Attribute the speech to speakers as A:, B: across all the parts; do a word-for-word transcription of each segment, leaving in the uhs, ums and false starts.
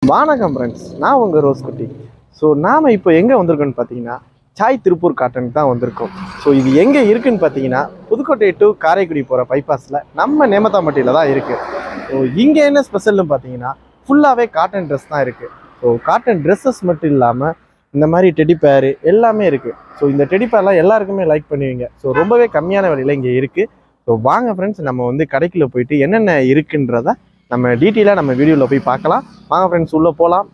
A: வணக்கம் ஃப்ரெண்ட்ஸ், நான் உங்கள் ரோஸ் குட்டி. ஸோ நாம் இப்போ எங்கே வந்திருக்கோன்னு பார்த்தீங்கன்னா சாய் திருப்பூர் காட்டனுக்கு தான் வந்திருக்கோம். ஸோ இது எங்கே இருக்குதுன்னு பார்த்தீங்கன்னா புதுக்கோட்டை டு காரைக்குடி போகிற பைபாஸில் நம்ம நேமத்தாம்பட்டியில் தான் இருக்குது. ஸோ இங்கே என்ன ஸ்பெஷல்னு பார்த்தீங்கன்னா ஃபுல்லாகவே காட்டன் ட்ரெஸ் தான் இருக்குது. ஸோ காட்டன் ட்ரெஸ்ஸஸ் மட்டும் இல்லாமல் இந்த மாதிரி டெடி பேரு எல்லாமே இருக்குது. ஸோ இந்த டெடி பேர்லாம் எல்லாருக்குமே லைக் பண்ணுவீங்க. ஸோ ரொம்பவே கம்மியான விலையில் இங்கே இருக்குது. ஸோ வாங்க ஃப்ரெண்ட்ஸ், நம்ம வந்து கடைக்குள்ளே போயிட்டு என்னென்ன இருக்குன்றத நம்ம டீட்டெயிலாக நம்ம வீடியோவில் போய் பார்க்கலாம். வாங்க ஃப்ரெண்ட்ஸ், உள்ளே போகலாம்.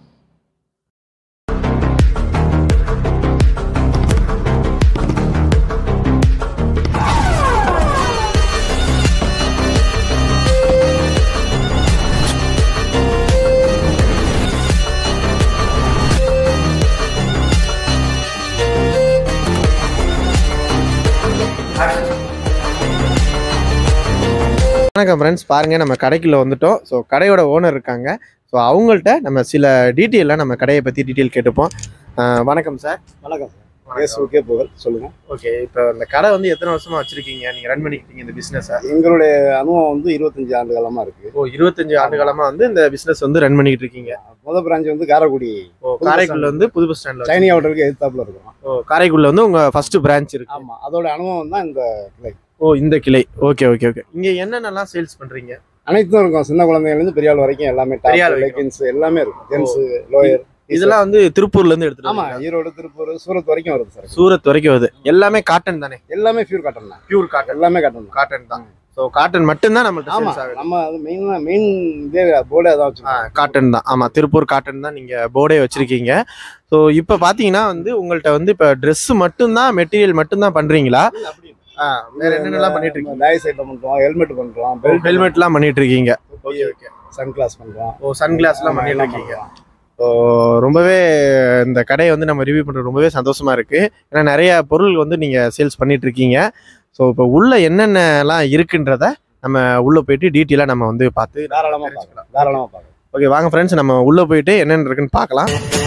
A: வணக்கம் ஃப்ரெண்ட்ஸ், பாருங்கள் நம்ம கடைக்குள்ளே வந்துட்டோம். ஸோ கடையோட ஓனர் இருக்காங்க. ஸோ அவங்கள்ட்ட நம்ம சில டீட்டெயிலாக நம்ம கடையை பற்றி டீட்டெயில் கேட்டுப்போம். வணக்கம் சார்.
B: வணக்கம் சார். எஸ், ஓகே புகழ், சொல்லுங்கள்.
A: ஓகே, இப்போ இந்த கடை வந்து எத்தனை வருஷமாக வச்சுருக்கீங்க, நீங்கள் ரன் பண்ணிக்கிட்டீங்க இந்த பிஸ்னஸை?
B: எங்களுடைய அனுபவம் வந்து இருபத்தஞ்சு ஆண்டு காலமாக இருக்குது.
A: ஓ, இருபத்தஞ்சு ஆண்டு காலமாக வந்து இந்த பிஸ்னஸ் வந்து ரன் பண்ணிக்கிட்டு இருக்கீங்க.
B: முதல் பிரான்ச் வந்து காரைக்குடி.
A: ஓ, காரைக்குடியில் வந்து புது பஸ் ஸ்டாண்டில்
B: சைனி ஹோட்டலுக்கு எதிர்த்தாப்புல இருக்கும்.
A: ஓ, காரைக்குடியில் வந்து உங்கள் ஃபஸ்ட்டு பிரான்ச் இருக்குது.
B: ஆமாம், அதோட அனுபவம் தான் இந்த கிளை.
A: ஓ, இந்த கிளை. Okay okay okay. இங்கே என்னென்னலாம் சேல்ஸ் பண்ணுறீங்க?
B: அனைத்தும் இருக்கும். சின்ன குழந்தைங்கலேருந்து பெரிய ஆள் வரைக்கும் எல்லாமே, டாப் லெகின்ஸ் எல்லாமே இருக்கும். ஜென்ஸ், லோயர்,
A: இதெல்லாம் வந்து திருப்பூர்லேருந்து எடுத்துட்டு?
B: ஆமாம், ஈரோடு, திருப்பூர், சூரத் வரைக்கும் வருது சார்.
A: சூரத் வரைக்கும் வருது. எல்லாமே காட்டன் தானே?
B: எல்லாமே பியூர் காட்டன் தான்.
A: பியூர் காட்டன்,
B: எல்லாமே காட்டன் தான்.
A: காட்டன் தான். ஸோ காட்டன் மட்டும்தான் நம்மள்ட்ட சேல்ஸ் ஆகுது.
B: நம்ம அது மெயினாக மெயின் இதே போர்டே அதான் வச்சுருக்கோம்,
A: காட்டன் தான். ஆமாம், திருப்பூர் காட்டன் தான் நீங்கள் போர்டே வச்சுருக்கீங்க. ஸோ இப்போ பார்த்தீங்கன்னா வந்து உங்கள்கிட்ட வந்து இப்போ ட்ரெஸ்ஸு மட்டும்தான், மெட்டீரியல் மட்டும்தான் பண்ணுறீங்களா? வேற என்னென்னலாம் பண்ணிட்டு இருக்கீங்க?
B: டாய்ஸ் ஐட்டம் பண்ணுறோம், ஹெல்மெட் பண்ணுறோம்,
A: ஹெல்மெட்லாம் பண்ணிட்டு இருக்கீங்க. Okay okay.
B: சன் கிளாஸ் பண்ணுறோம்.
A: ஓ, சன் கிளாஸ்லாம் பண்ணிட்டு இருக்கீங்க. ஸோ ரொம்பவே இந்த கடையை வந்து நம்ம ரிவ்யூ பண்ணுறது ரொம்பவே சந்தோஷமாக இருக்குது. ஏன்னா நிறைய பொருள் வந்து நீங்கள் சேல்ஸ் பண்ணிட்டு இருக்கீங்க. ஸோ இப்போ உள்ள என்னென்னலாம் இருக்குன்றத நம்ம உள்ளே போயிட்டு டீட்டெயிலாக நம்ம வந்து பார்த்து
B: தாராளமாக பார்க்கலாம். தாராளமாக பார்க்கலாம்.
A: ஓகே, வாங்க ஃப்ரெண்ட்ஸ், நம்ம உள்ளே போயிட்டு என்னென்ன இருக்குன்னு பார்க்கலாம்.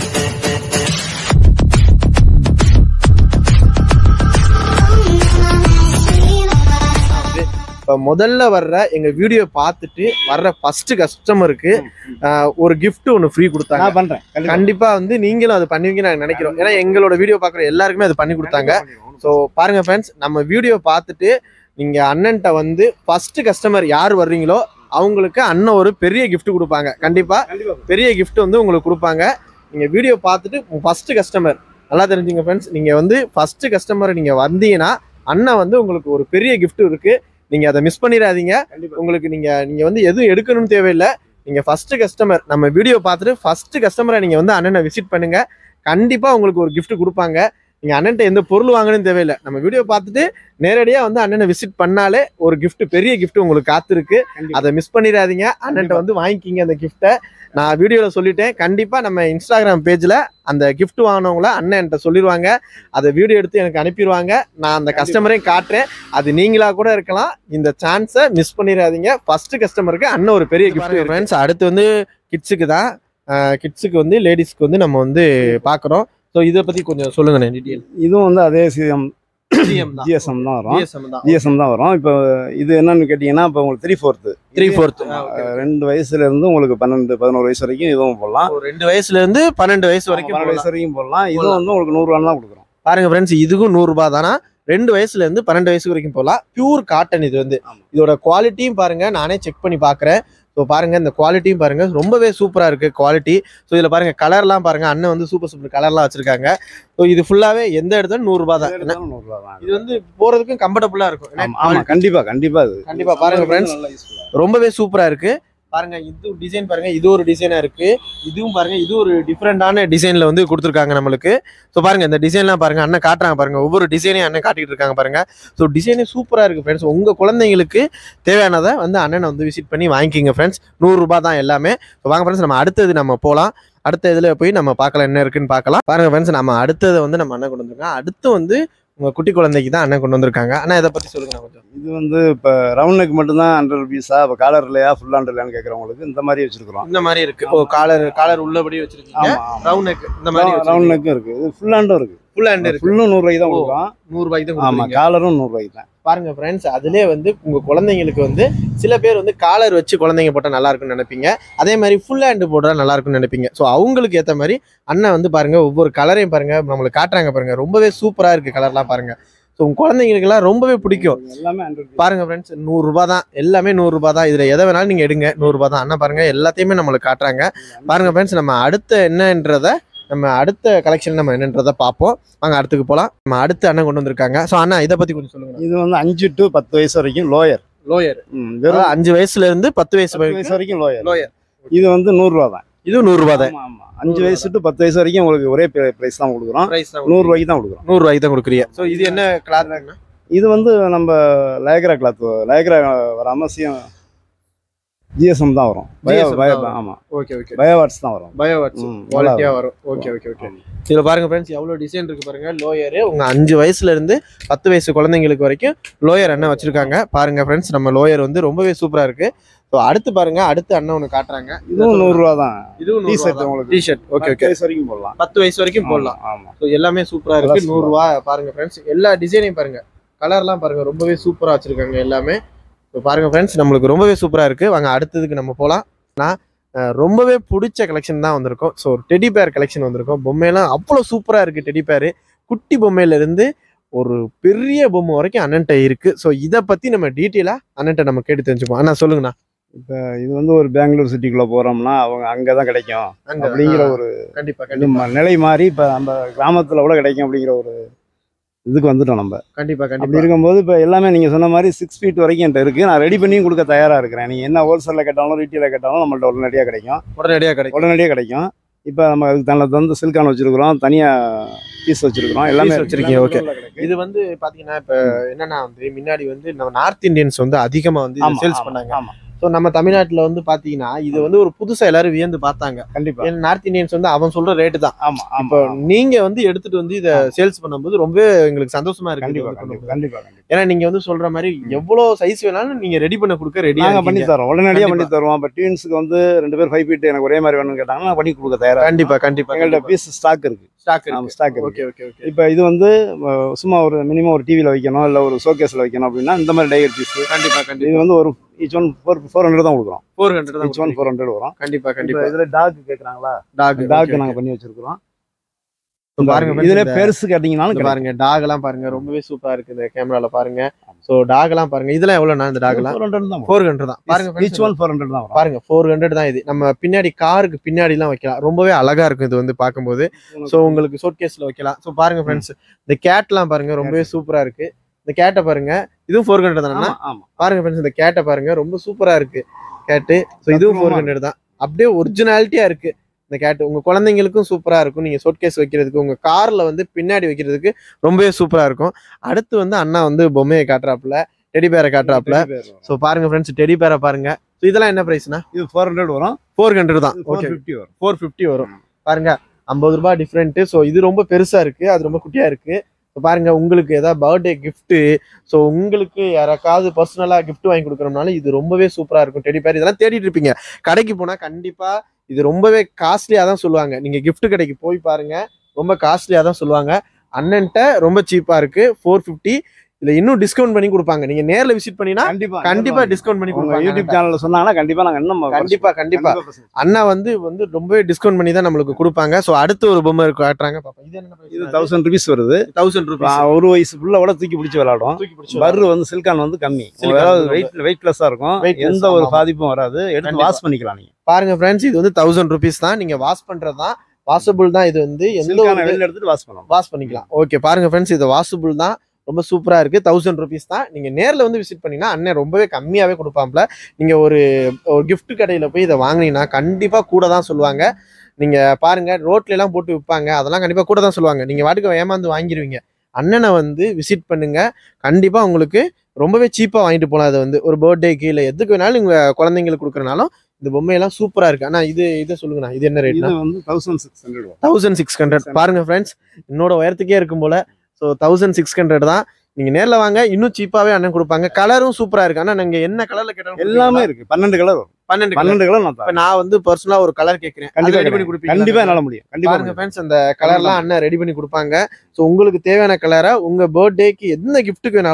A: இப்போ முதல்ல வர்ற எங்கள் வீடியோ பார்த்துட்டு வர்ற ஃபர்ஸ்ட் கஸ்டமருக்கு ஒரு கிஃப்ட் ஒன்று ஃப்ரீ கொடுத்தாங்க.
B: நான் பண்ணுறேன்,
A: கண்டிப்பாக வந்து நீங்களும் அது பண்ணுவீங்கன்னு நாங்கள் நினைக்கிறோம். ஏன்னா எங்களோட வீடியோ பார்க்குற எல்லாருக்குமே அது பண்ணி கொடுத்தாங்க. ஸோ பாருங்க ஃப்ரெண்ட்ஸ், நம்ம வீடியோ பார்த்துட்டு நீங்கள் அண்ணன்ட்ட வந்து ஃபர்ஸ்ட் கஸ்டமர் யார் வர்றீங்களோ அவங்களுக்கு அண்ணன் ஒரு பெரிய கிஃப்ட் கொடுப்பாங்க. கண்டிப்பாக பெரிய கிஃப்ட் வந்து உங்களுக்கு கொடுப்பாங்க. நீங்கள் வீடியோ பார்த்துட்டு ஃபர்ஸ்ட் கஸ்டமர் நல்லா தெரிஞ்சுங்க ஃப்ரெண்ட்ஸ், நீங்கள் வந்து ஃபர்ஸ்ட் கஸ்டமர் நீங்கள் வந்தீங்கன்னா அண்ணன் வந்து உங்களுக்கு ஒரு பெரிய கிஃப்ட் இருக்குது. நீங்கள் அதை மிஸ் பண்ணிடாதீங்க. உங்களுக்கு நீங்கள் நீங்கள் வந்து எதுவும் எடுக்கணும்னு தேவையில்லை. நீங்கள் ஃபஸ்ட்டு கஸ்டமர் நம்ம வீடியோ பார்த்துட்டு ஃபஸ்ட்டு கஸ்டமரை நீங்கள் வந்து அண்ணனை விசிட் பண்ணுங்கள். கண்டிப்பாக உங்களுக்கு ஒரு கிஃப்ட் கொடுப்பாங்க. நீங்கள் அண்ணன்ட்ட எந்த பொருள் வாங்கணும்னு தேவையில்லை. நம்ம வீடியோ பார்த்துட்டு நேரடியாக வந்து அண்ணனை விசிட் பண்ணாலே ஒரு கிஃப்ட், பெரிய கிஃப்ட் உங்களுக்கு காத்திருக்கு. அதை மிஸ் பண்ணிடாதீங்க. அண்ணன்ட்ட வந்து வாங்கிக்கிங்க அந்த கிஃப்ட்டை. நான் வீடியோவில் சொல்லிட்டேன். கண்டிப்பாக நம்ம இன்ஸ்டாகிராம் பேஜில் அந்த கிஃப்ட் வாங்கினவங்கள அண்ணன் என்கிட்ட சொல்லிடுவாங்க. அதை வீடியோ எடுத்து எனக்கு அனுப்பிடுவாங்க. நான் அந்த கஸ்டமரையும் காட்டுறேன். அது நீங்களாக கூட இருக்கலாம். இந்த சான்ஸை மிஸ் பண்ணிடாதீங்க. ஃபஸ்ட்டு கஸ்டமருக்கு அண்ணன் ஒரு பெரிய கிஃப்ட். ஃப்ரெண்ட்ஸ், அடுத்து வந்து கிட்ஸுக்கு தான். கிட்ஸுக்கு வந்து லேடிஸ்க்கு வந்து நம்ம வந்து பார்க்குறோம். ஸோ இதை பற்றி கொஞ்சம் சொல்லுங்கண்ணே டீட்டெயில்.
B: இதுவும் வந்து அதே சிஎம் ஜிஎஸ்எம் தான் வரும். ஜிஎஸ்எம் தான் வரும். இப்போ இது என்னன்னு கேட்டிங்கன்னா, இப்போ உங்களுக்கு த்ரீ ஃபோர்த்து
A: த்ரீ ஃபோர்த்து
B: ரெண்டு வயசுல இருந்து உங்களுக்கு பன்னெண்டு பதினோரு வயசு வரைக்கும் இதுவும் போடலாம்.
A: ரெண்டு வயசுல இருந்து பன்னெண்டு வயசு வரைக்கும்
B: பன்னெண்டு வயசு வரைக்கும் போடலாம். இதுவும் வந்து உங்களுக்கு நூறுரூவா தான் கொடுக்குறோம்.
A: பாருங்க ஃப்ரெண்ட்ஸ், இதுக்கும் நூறுரூபா தானா. ரெண்டு வயசுல இருந்து பன்னெண்டு வயசு வரைக்கும் போகலாம். பியூர் காட்டன் இது வந்து. இதோட குவாலிட்டியும் பாருங்க, நானே செக் பண்ணி பார்க்குறேன். ஸோ பாருங்க, இந்த குவாலிட்டியும் பாருங்க, ரொம்பவே சூப்பராக இருக்கு குவாலிட்டி. ஸோ இதில் பாருங்க கலர்லாம் பாருங்க, அண்ணன் வந்து சூப்பர் சூப்பர் கலர்லாம் வச்சிருக்காங்க. ஸோ இது ஃபுல்லாவே எந்த இடத்துல நூறுரூபா தான்.
B: நூறுரூவா தான்.
A: இது வந்து போறதுக்கும் கம்ஃபர்டபுளா இருக்கும்.
B: ஆமா, கண்டிப்பா கண்டிப்பா இது
A: கண்டிப்பா பாருங்க ஃப்ரெண்ட்ஸ், ரொம்பவே சூப்பரா இருக்கு. பாருங்க, இது டிசைன் பாருங்க, இது ஒரு டிசைனா இருக்கு. இதுவும் பாருங்க, இது ஒரு டிஃப்ரெண்டான டிசைன்ல வந்து கொடுத்துருக்காங்க நம்மளுக்கு. ஸோ பாருங்க, இந்த டிசைன்லாம் பாருங்க, அண்ணன் காட்டுறாங்க பாருங்க, ஒவ்வொரு டிசைனையும் அண்ணன் காட்டிட்டு இருக்காங்க பாருங்க. ஸோ டிசைனே சூப்பரா இருக்கு ஃப்ரெண்ட்ஸ். உங்க குழந்தைங்களுக்கு தேவையானதை வந்து அண்ணனை வந்து விசிட் பண்ணி வாங்கிக்கிங்க ஃப்ரெண்ட்ஸ். நூறுரூபா தான் எல்லாமே. ஸோ வாங்க ஃப்ரெண்ட்ஸ், நம்ம அடுத்தது நம்ம போகலாம். அடுத்த இதில் போய் நம்ம பார்க்கலாம் என்ன இருக்குன்னு பார்க்கலாம். பாருங்க ஃப்ரெண்ட்ஸ், நம்ம அடுத்ததை வந்து நம்ம அண்ணன் கொண்டு வந்திருக்கோம். அடுத்து வந்து உங்க குட்டி குழந்தைக்கு தான் அண்ணன் கொண்டு வந்திருக்காங்க. அண்ணா இதை பத்தி சொல்லுங்க கொஞ்சம்.
B: இது வந்து இப்போ ரவுண்ட் நெக் மட்டும் தான் ஹண்ட்ரட் ருபீஸா, இப்போ காலர் இல்லையா ஃபுல் ஹண்ட்ரட் இல்லையான்னு கேட்குறவங்களுக்கு இந்த மாதிரி வச்சிருக்கிறோம்.
A: இந்த மாதிரி இருக்கு. ஓ, காலர் காலர் உள்ளபடி வச்சிருக்கீங்க. ரவுண்ட் நெக் இந்த மாதிரி
B: ரவுண்ட் நெக்கும் இருக்கு. இது ஃபுல் ஹேண்டும் இருக்கு.
A: ஃபுல் ஹேண்ட் இருக்கு.
B: ஃபுல்லும் நூறு ரூபாய்க்கு தான் கொடுக்குறோம்.
A: நூறு ரூபாய்க்கு தான்.
B: ஆமா, காலரும் நூறு ரூபாய்க்கு தான்.
A: பாருங்க ஃப்ரெண்ட்ஸ், அதுலேயே வந்து உங்கள் குழந்தைங்களுக்கு வந்து சில பேர் வந்து காலர் வச்சு குழந்தைங்க போட்டால் நல்லா இருக்குன்னு நினைப்பீங்க, அதே மாதிரி ஃபுல் ஹேண்டு போட்டால் நல்லா இருக்குன்னு நினைப்பீங்க. ஸோ அவங்களுக்கு ஏற்ற மாதிரி அண்ணன் வந்து பாருங்க ஒவ்வொரு கலரையும் பாருங்க நம்மளுக்கு காட்டுறாங்க பாருங்க, ரொம்பவே சூப்பராக இருக்கு கலர்லாம் பாருங்க. ஸோ உங்கள் குழந்தைங்களுக்குலாம் ரொம்பவே பிடிக்கும்.
B: எல்லாமே
A: பாருங்க ஃப்ரெண்ட்ஸ், நூறுரூபா தான், எல்லாமே நூறுரூபா தான். இதில் எதை வேணாலும் நீங்கள் எடுங்க, நூறுரூபா தான். அண்ணா பாருங்க எல்லாத்தையுமே நம்மளுக்கு காட்டுறாங்க. பாருங்க ஃப்ரெண்ட்ஸ், நம்ம அடுத்த என்னன்றதை நம்ம அடுத்த கலெக்ஷன் நம்ம என்னன்றதை பார்ப்போம். வாங்க அடுத்துக்கு போகலாம். நம்ம அடுத்த அண்ணன் கொண்டு வந்திருக்காங்க. ஸோ அண்ணா இதை பற்றி கொஞ்சம் சொல்லுங்க.
B: இது வந்து அஞ்சு டு பத்து வயசு வரைக்கும் லோயர்.
A: லோயர்
B: வெறும்
A: அஞ்சு வயசுல இருந்து பத்து வயசு
B: வயசு வரைக்கும் லோயர்.
A: லோயர்
B: இது வந்து நூறுரூவா தான்.
A: இது நூறுரூவா தான்.
B: ஆமா, அஞ்சு வயசு டு பத்து வயசு வரைக்கும் உங்களுக்கு ஒரே பிரைஸ் தான் கொடுக்குறோம். நூறு ரூபாய்க்கு தான் கொடுக்குறோம்.
A: நூறு ரூபாய்க்கு தான் கொடுக்குறீங்க. ஸோ இது என்ன கிளாத்?
B: இது வந்து நம்ம லேக்ரா கிளாத், லேக்ரா வராம ஜிஎஸ்எம் தான் வரும். ஆமா,
A: ஓகே ஓகே,
B: பயோவாட்ஸ் தான் வரும்.
A: பயோவாட்ஸ் குவாலிட்டியா வரும். Okay okay okay. இதுல பாருங்க ஃப்ரெண்ட்ஸ், எவ்வளவு டிசைன் இருக்கு பாருங்க. லோயர் உங்க அஞ்சு வயசுல இருந்து பத்து வயசு குழந்தைங்களுக்கு வரைக்கும் லோயர் அண்ணன் வச்சிருக்காங்க. பாருங்க ஃப்ரெண்ட்ஸ், நம்ம லோயர் வந்து ரொம்பவே சூப்பரா இருக்கு. ஸோ அடுத்து பாருங்க, அடுத்து அண்ணன் ஒன்று காட்டுறாங்க.
B: இதுவும் நூறுரூவா தான்.
A: இதுவும்
B: டிஷர்ட் உங்களுக்கு
A: டிஷர்ட் ஓகே ஓகே
B: வயசு வரைக்கும் போடலாம்.
A: பத்து வயசு வரைக்கும் போடலாம்.
B: ஆமா,
A: ஸோ எல்லாமே சூப்பரா இருக்கு. நூறுரூவா. பாருங்க ஃப்ரெண்ட்ஸ், எல்லா டிசைனையும் பாருங்க, கலர்லாம் பாருங்க ரொம்பவே சூப்பரா வச்சிருக்காங்க எல்லாமே. ஸோ பாருங்க ஃப்ரெண்ட்ஸ், நம்மளுக்கு ரொம்பவே சூப்பராக இருக்குது. வாங்க அடுத்ததுக்கு நம்ம போகலாம். நான் ரொம்பவே பிடிச்ச கலெக்ஷன் தான் வந்திருக்கோம். ஸோ ஒரு டெடி பேர் கலெக்ஷன் வந்திருக்கோம். பொம்மையெல்லாம் அவ்வளோ சூப்பராக இருக்குது. டெடி பேர் குட்டி பொம்மையிலேருந்து ஒரு பெரிய பொம்மை வரைக்கும் அண்ணன்ட்ட இருக்குது. ஸோ இதை பற்றி நம்ம டீட்டெயிலாக அண்ணன்ட்ட நம்ம கேட்டு தெரிஞ்சுப்போம். அண்ணா சொல்லுங்கண்ணா.
B: இப்போ இது வந்து ஒரு பெங்களூர் சிட்டிக்குள்ளே போகிறோம்னா அவங்க அங்கே தான் கிடைக்கும் அப்படிங்கிற ஒரு
A: கண்டிப்பாக கண்டிப்பாக
B: நிலை மாறி இப்போ நம்ம கிராமத்தில் கூட கிடைக்கும் அப்படிங்கிற ஒரு இதுக்கு வந்துட்டோம் நம்ம.
A: கண்டிப்பா
B: அப்படி
A: கண்டிப்பா
B: இருக்கும்போது இப்போ எல்லாமே நீங்கள் சொன்ன மாதிரி சிக்ஸ் ஃபீட் வரைக்கும் என்கிட்ட இருக்குது. நான் ரெடி பண்ணியும் கொடுக்க தயாராக இருக்கிறேன். நீங்கள் என்ன ஹோல்சேலில் கேட்டாலும் ரீட்டெயிலில் கேட்டாலும் நம்மள்ட்ட உடனடியாக கிடைக்கும்.
A: உடனடியாக கிடைக்கும்
B: உடனடியாக கிடைக்கும். இப்போ நம்ம அதுக்கு தன்னை வந்து சில்கான் வச்சுருக்கிறோம், தனியாக பீஸ் வச்சுருக்கிறோம், எல்லாமே
A: வச்சிருக்கீங்க. ஓகே, இது வந்து பார்த்தீங்கன்னா இப்போ என்னன்னா வந்து முன்னாடி வந்து நம்ம நார்த் இந்தியன்ஸ் வந்து அதிகமாக வந்து சேல்ஸ் பண்ணாங்க.
B: ஆமாம்.
A: ஸோ நம்ம தமிழ்நாட்டில் வந்து பார்த்தீங்கன்னா இது வந்து ஒரு புதுசாக எல்லாரும் வியந்து பார்த்தாங்க.
B: கண்டிப்பாக
A: ஏன்னா நார்த் இந்தியன்ஸ் வந்து அவன் சொல்ற ரேட்டு தான்.
B: ஆமாம்.
A: இப்போ நீங்க வந்து எடுத்துட்டு வந்து இதை சேல்ஸ் பண்ணும்போது ரொம்ப எங்களுக்கு சந்தோஷமா இருக்கு.
B: கண்டிப்பாக கண்டிப்பாக.
A: ஏன்னா நீங்க வந்து சொல்ற மாதிரி எவ்வளவு சைஸ் வேணாலும் நீங்க ரெடி பண்ண கொடுக்க ரெடி
B: பண்ணி தரோம். உடனடியாக பண்ணி தருவோம். இப்போ டீன்ஸுக்கு வந்து ரெண்டு பேர் ஃபைவ் ஃபீட் எனக்கு ஒரே மாதிரி வேணும்னு கேட்டாங்கன்னா பண்ணி கொடுக்க தயாராக.
A: கண்டிப்பா கண்டிப்பா.
B: எங்கள்கிட்ட பீஸ் ஸ்டாக் இருக்கு.
A: Stock
B: stock
A: okay okay okay.
B: இப்போ இது வந்து சும்மா ஒரு மினிமம் ஒரு டிவியில் வைக்கணும், இல்லை ஒரு ஷோகேஸில் வைக்கணும் அப்படின்னா இந்த மாதிரி டைகர் பீஸ்.
A: கண்டிப்பா கண்டிப்பா.
B: இது வந்து ஒரு each one four four hundred தான் கொடுக்குறோம்.
A: ஃபோர் ஹண்ட்ரட் தான்.
B: ஈச் ஒன் ஃபோர் ஹண்ட்ரட் வரும்.
A: கண்டிப்பா கண்டிப்பா.
B: இதில் டாக் கேட்குறாங்களா?
A: டாக்
B: டாக் நாங்கள் பண்ணி வச்சிருக்கிறோம்.
A: பாருங்க
B: இதுல பெருசு கேட்டீங்கன்னாலும்
A: பாருங்க, டாக் எல்லாம் பாருங்க ரொம்பவே சூப்பரா இருக்கு இந்த கேமரால பாருங்க. சோ டாக் எல்லாம் பாருங்க, இதெல்லாம் எவ்வளவுனா இந்த டாக் எல்லாம்
B: ஃபோர் ஹண்ட்ரட் தான்.
A: ஃபோர் ஹண்ட்ரட் தான் பாருங்க.
B: ஈச் ஒன் ஃபோர் ஹண்ட்ரட் தான்
A: பாருங்க. ஃபோர் ஹண்ட்ரட் தான். இது நம்ம பின்னாடி காருக்கு பின்னாடி எல்லாம் வைக்கலாம். ரொம்பவே அழகா இருக்கும் இது வந்து பார்க்கும்போது. சோ உங்களுக்கு ஷோட் கேஸ்ல வைக்கலாம். சோ பாருங்க ஃப்ரெண்ட்ஸ், இந்த கேட் எல்லாம் பாருங்க ரொம்பவே சூப்பரா இருக்கு. இந்த கேட்டை பாருங்க, இதுவும் ஃபோர் ஹண்ட்ரட் தானே? பாருங்க ஃப்ரெண்ட்ஸ், இந்த கேட்டை பாருங்க ரொம்ப சூப்பரா இருக்கு கேட்டு. ஸோ இதுவும் ஃபோர் ஹண்ட்ரட் தான். அப்படியே ஒரிஜினாலிட்டியா இருக்கு இந்த கேட்டு. உங்க குழந்தைங்களுக்கும் சூப்பரா இருக்கும். நீங்க ஷோட் கேஸ் வைக்கிறதுக்கு, உங்க கார்ல வந்து பின்னாடி வைக்கிறதுக்கு ரொம்பவே சூப்பரா இருக்கும். அடுத்து வந்து அண்ணா வந்து பொம்மையை காட்டுறாப்புல, டெடி பேரை காட்டுறாப்புல. ஸோ பாருங்க ஃப்ரெண்ட்ஸ், டெடி பேரை பாருங்க. ஸோ இதெல்லாம் என்ன பிரைஸ்னா?
B: இது ஃபோர் ஹண்ட்ரட் வரும்.
A: ஃபோர் ஹண்ட்ரட் தான். ஓகே,
B: ஃபிஃப்டி வரும்.
A: ஃபோர் ஃபிஃப்டி வரும். பாருங்க, ஐம்பது ரூபாய் டிஃப்ரெண்ட். ஸோ இது ரொம்ப பெருசா இருக்கு, அது ரொம்ப குட்டியா இருக்கு. பாருங்க, உங்களுக்கு ஏதாவது பர்த்டே கிஃப்ட், ஸோ உங்களுக்கு யாராக்காவது பர்சனலா கிஃப்ட் வாங்கி கொடுக்குறோம்னாலும் இது ரொம்பவே சூப்பரா இருக்கும். டெடி பேர் இதெல்லாம் தேடிட்டு இருப்பீங்க. கடைக்கு போனா கண்டிப்பா இது ரொம்பவே காஸ்ட்லியா தான் சொல்லுவாங்க. நீங்க கிஃப்ட் கடைக்கு போய் பாருங்க, ரொம்ப காஸ்ட்லியா தான் சொல்லுவாங்க. அண்ணன்ட்ட ரொம்ப சீப்பா இருக்கு, ஃபோர் ஃபிஃப்டி. இதுல இன்னும் டிஸ்கவுண்ட் பண்ணி கொடுப்பாங்க. நீங்க நேர்ல விசிட் பண்ணினா கண்டிப்பா கண்டிப்பா டிஸ்கவுண்ட் பண்ணி கொடுப்பாங்க.
B: யூடியூப் சேனல்ல சொன்னாங்கன்னா கண்டிப்பா நாங்க இன்னும்
A: கண்டிப்பா கண்டிப்பா அண்ணா வந்து வந்து ரொம்பவே டிஸ்கவுண்ட் பண்ணி தான் நம்மளுக்கு கொடுப்பாங்க. சோ அடுத்து ஒரு பொம்மை காட்டுறாங்க பாப்பா. இது என்ன?
B: இது தௌசண்ட் ருபீஸ் வருது.
A: Thousand rupees.
B: ஒரு வயசு ஃபுல்லா கூட தூக்கி பிடிச்சி விளையாடும். பர்ரு வந்து சில்கான் வந்து கம்மி, வெயிட் வெயிட்லெஸ்ஸா இருக்கும். எந்த ஒரு பாதிப்பும் வராது. எடுத்து வாஷ் பண்ணிக்கலாம் நீங்க.
A: பாருங்க ஃப்ரெண்ட்ஸ், இது வந்து தௌசண்ட் ருபீஸ் தான். நீங்க வாஷ் பண்றது தான், வாஷபிள் தான். இது வந்து எந்த
B: வெளியில எடுத்துட்டு வாஷ் பண்ணலாம்,
A: வாஷ் பண்ணிக்கலாம். ஓகே பாருங்க ஃப்ரெண்ட்ஸ், இது வாஷபிள் தான், ரொம்ப சூப்பரா இருக்கு. தௌசண்ட் ருபீஸ் தான். நீங்க நேர்ல வந்து விசிட் பண்ணீங்கன்னா அண்ணன் ரொம்பவே கம்மியாவே கொடுப்பாப்ல. நீங்க ஒரு ஒரு கிஃப்ட் கடையில போய் இதை வாங்கினீங்கன்னா கண்டிப்பா கூட தான் சொல்லுவாங்க. நீங்க பாருங்க, ரோட்ல எல்லாம் போட்டு விற்பாங்க, அதெல்லாம் கண்டிப்பா கூட தான் சொல்லுவாங்க. நீங்க வாட்டுக்கு ஏமாந்து வாங்கிடுவீங்க. அண்ணனை வந்து விசிட் பண்ணுங்க, கண்டிப்பா உங்களுக்கு ரொம்பவே சீப்பா வாங்கிட்டு போகலாம். அது வந்து ஒரு பர்த்டேக்கு இல்லை எதுக்கு வேணாலும் உங்க குழந்தைங்களுக்கு கொடுக்குறனாலும் இந்த பொம்மையெல்லாம் சூப்பரா இருக்கு. ஆனா இது இதை சொல்லுங்கண்ணா, இது என்ன ரேட்?
B: வந்து thousand six hundred
A: thousand six hundred பாருங்க ஃப்ரெண்ட்ஸ், என்னோட உயரத்துக்கே இருக்கும் போல. ஸோ தௌசண்ட் சிக்ஸ் ஹண்ட்ரட் தான். நீங்க நேரில் வாங்க, இன்னும் சீப்பாவே அண்ணன் கொடுப்பாங்க. கலரும் சூப்பரா இருக்கு. ஆனா நீங்க என்ன கலர்ல கேட்டாலும்
B: எல்லாமே இருக்கு. பன்னெண்டு கலர்
A: பன்னெண்டு
B: பன்னெண்டு கலர்.
A: இப்போ நான் வந்து பர்சனலா ஒரு கலர் கேட்கிறேன்,
B: கண்டிப்பா ரெடி பண்ணி கொடுப்பீங்க? கண்டிப்பா என்னால முடியும். கண்டிப்பா
A: பாருங்க ஃப்ரெண்ட்ஸ், அந்த கலர்லாம் அண்ணன் ரெடி பண்ணி கொடுப்பாங்க. ஸோ உங்களுக்கு தேவையான கலரை உங்க பர்த்டேக்கு எந்த கிஃப்ட்டுக்கு வேணாலும்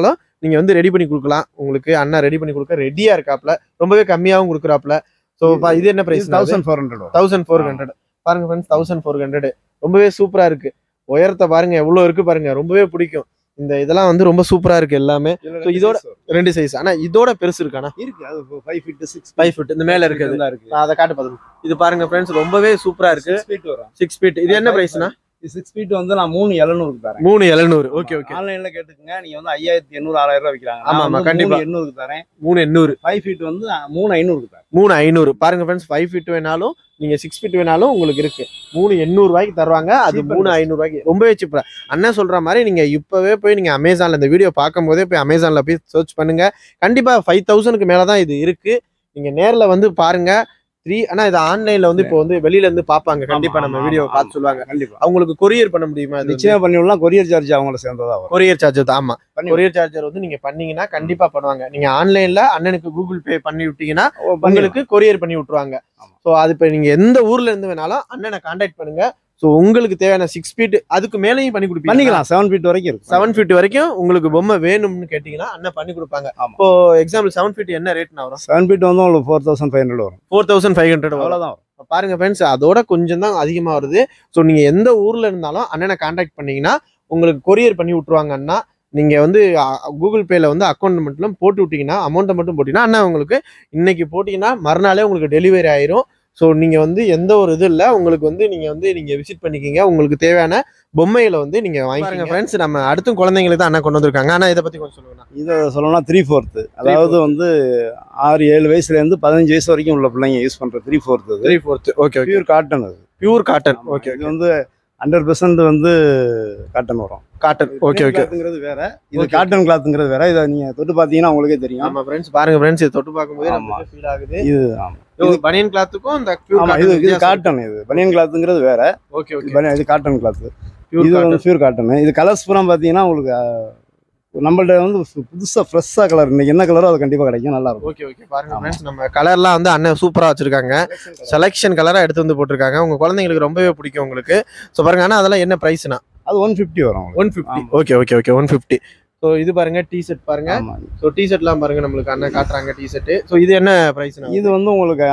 A: நீங்க வந்து ரெடி பண்ணி கொடுக்கலாம். உங்களுக்கு அண்ணா ரெடி பண்ணி கொடுக்க ரெடியா இருக்காப்ல, ரொம்பவே கம்மியாவும் கொடுக்குறாப்ல. ஸோ இது என்ன price?
B: Thousand four hundred
A: thousand four hundred பாருங்க ஃப்ரெண்ட்ஸ், தௌசண்ட் ஃபோர் ஹண்ட்ரட் ரொம்பவே சூப்பரா இருக்கு. உயரத்தை பாருங்க எவ்வளவு இருக்கு பாருங்க, ரொம்பவே பிடிக்கும். இந்த இதெல்லாம் வந்து ரொம்ப சூப்பரா இருக்கு எல்லாமே. ஸோ இதோட ரெண்டு சைஸ், ஆனா இதோட பெருசு இருக்கானா?
B: இருக்கு, அது five feet six
A: five feet இந்த மேல இருக்குது. நான் அதை காட்டு பார்த்து. இது பாருங்க ஃப்ரெண்ட்ஸ், ரொம்பவே சூப்பரா இருக்கு. Six feet. இது என்ன பிரைஸ்னா?
B: சிக்ஸ் ஃபீட் வந்து நான் மூணு எழுநூறுக்கு தரேன்.
A: மூணு எழுநூறு ஓகே ஓகே.
B: ஆன்லைன்ல கேட்டுக்கங்க, நீங்க வந்து ஐயாயிரத்தி எண்ணூறு ஆறாயிரம் ரூபாய் விற்கிறாங்க.
A: ஆமா ஆமா கண்டிப்பா
B: எண்ணூறுக்கு தரேன்.
A: மூணு எண்ணூறு.
B: ஃபைவ் ஃபீட் வந்து மூணு ஐநூறுக்கு தரேன்.
A: மூணு ஐநூறு பாருங்க ஃப்ரெண்ட்ஸ், ஃபைவ் ஃபீட் வேணாலும் நீங்க சிக்ஸ் ஃபீட் வேணாலும் உங்களுக்கு இருக்கு. மூணு எண்ணூறு ரூபாய்க்கு தருவாங்க. அது மூணு ஐநூறு ரூபாய்க்கு ரொம்பவே சீப்பா. அண்ணன் சொல்ற மாதிரி நீங்க இப்பவே போய் நீங்க அமேசான்ல இந்த வீடியோ பார்க்கும் போதே போய் அமேசான்ல போய் சர்ச் பண்ணுங்க. கண்டிப்பா ஃபைவ் தௌசண்ட்க்கு மேலதான் இது இருக்கு. நீங்க நேர்ல வந்து பாருங்க. த்ரீ ஆனா இது ஆன்லைன்ல வந்து இப்போ வந்து வெளியில இருந்து பாப்பாங்க. கண்டிப்பா நம்ம வீடியோ பார்த்து சொல்லுவாங்க.
B: கண்டிப்பா
A: அவங்களுக்கு கொரியர் பண்ண முடியுமா?
B: நிச்சயமா பண்ணி விடலாம். கொரியர் சார்ஜ் அவங்கள சேர்ந்ததா வரும்.
A: கொரியர் சார்ஜ் ஆமா, கொரியர் சார்ஜர் வந்து நீங்க பண்ணீங்கன்னா கண்டிப்பா பண்ணுவாங்க. நீங்க ஆன்லைன்ல அண்ணனுக்கு கூகுள் பே பண்ணி விட்டீங்கன்னா உங்களுக்கு கொரியர் பண்ணி விட்டுருவாங்க. ஸோ அது இப்போ நீங்க எந்த ஊர்ல இருந்து வேணாலும் அண்ணனை கான்டாக்ட் பண்ணுங்க. ஸோ உங்களுக்கு தேவையான சிக்ஸ் ஃபீட் அதுக்கு மேலேயும் பண்ணி கொடுப்பீங்க.
B: பண்ணிக்கலாம். செவன் ஃபீட் வரைக்கும் இருக்கு.
A: செவன் ஃபீட் வரைக்கும் உங்களுக்கு பொம்மை வேணும்னு கேட்டீங்கன்னா அண்ணன் பண்ணி கொடுப்பாங்க. இப்போ எக்ஸாம்பிள் செவன் ஃபீட் என்ன ரேட்னா வரும்?
B: செவன் ஃபீட் வந்து உங்களுக்கு ஃபோர் தௌசண்ட் ஃபைவ் ஹண்ட்ரட் வரும்.
A: ஃபோர் தௌசண்ட் ஃபைவ் ஹண்ட்ரட்
B: அவ்வளோதான்
A: வரும். பாருங்க ஃப்ரெண்ட்ஸ், அதோட கொஞ்சம் தான் அதிகமாக வருது. ஸோ நீங்க எந்த ஊர்ல இருந்தாலும் அண்ணனை கான்டாக்ட் பண்ணீங்கன்னா உங்களுக்கு கொரியர் பண்ணி விட்டுருவாங்க. அண்ணா நீங்க வந்து கூகுள் பேல வந்து அக்கௌண்ட் மட்டும் போட்டு விட்டீங்கன்னா, அமௌண்ட்டை மட்டும் போட்டீங்கன்னா அண்ணா உங்களுக்கு இன்னைக்கு போட்டீங்கன்னா மறுநாளே உங்களுக்கு டெலிவரி ஆயிரும். ஸோ நீங்க வந்து எந்த ஒரு இது இல்லை, உங்களுக்கு வந்து நீங்க வந்து நீங்க விசிட் பண்ணிக்கிங்க. உங்களுக்கு தேவையான பொம்மைகளை வந்து நீங்க வாங்கிப்பாருங்க ஃப்ரெண்ட்ஸ். நம்ம அடுத்தும் குழந்தைங்களுக்கு தான் அண்ணா கொண்டு வந்திருக்காங்க. ஆனா இதை பத்தி கொஞ்சம் சொல்லுங்க.
B: இதை சொல்லணும்னா த்ரீ ஃபோர்த்து, அதாவது வந்து ஆறு ஏழு வயசுல இருந்து பதினஞ்சு வயசு வரைக்கும் உள்ள பிள்ளைங்க யூஸ் பண்ற three fourth.
A: Three fourth okay.
B: Pure cotton. அது
A: பியூர் காட்டன் ஓகே.
B: இது வந்து ஹண்ட்ரட் பெர்சன்ட் வந்து காட்டன் வரும்.
A: Cotton okay okay.
B: கிளாத்ங்கிறது வேற, இது காட்டன் கிளாத்ங்கிறது வேற. இதை நீங்க தொட்டு பாத்தீங்கன்னா உங்களுக்கே தெரியும்.
A: ஆமா ஃப்ரெண்ட்ஸ் பாருங்க ஃப்ரெண்ட்ஸ், இது தொட்டு பார்க்கும்போது நமக்கு ஃபீல் ஆகுது.
B: இது ஆமா,
A: இது பனியன் கிளாத்துக்கும் இந்த பியூர்
B: காட்டன். இது இது காட்டன். இது பனியன் கிளாத்ங்கிறது வேற.
A: Okay okay.
B: இது காட்டன் கிளாத். இது வந்து பியூர் காட்டன். இது கலர்ஸ் பூரா பாத்தீங்கன்னா உங்களுக்கு நம்மள்ட்ட வந்து புதுசா ஃப்ரெஷ்ஷா கலர், இன்னைக்கு என்ன கலரோ அது கண்டிப்பா கிடைக்கும். நல்லா இருக்கும்.
A: ஓகே ஓகே. பாருங்க ஃப்ரெண்ட்ஸ், நம்ம கலர்லாம் வந்து அண்ணன் சூப்பரா வச்சிருக்காங்க. செலக்ஷன் கலரா எடுத்து வந்து போட்டிருக்காங்க. உங்க குழந்தைங்களுக்கு ரொம்பவே பிடிக்கும் உங்களுக்கு. ஸோ பாருங்க, ஆனா அதெல்லாம் என்ன பிரைஸ்னா?
B: அது ஒன் ஃபிஃப்டி வரும்.
A: One fifty okay okay okay. One fifty. So இது பாருங்க டி ஷர்ட் பாருங்க. ஸோ டி ஷர்ட்லாம் பாருங்க நம்மளுக்கு அண்ணன் காட்டுறாங்க டி ஷர்ட். ஸோ இது என்ன பிரைஸ்னா?
B: இது வந்து உங்களுக்கு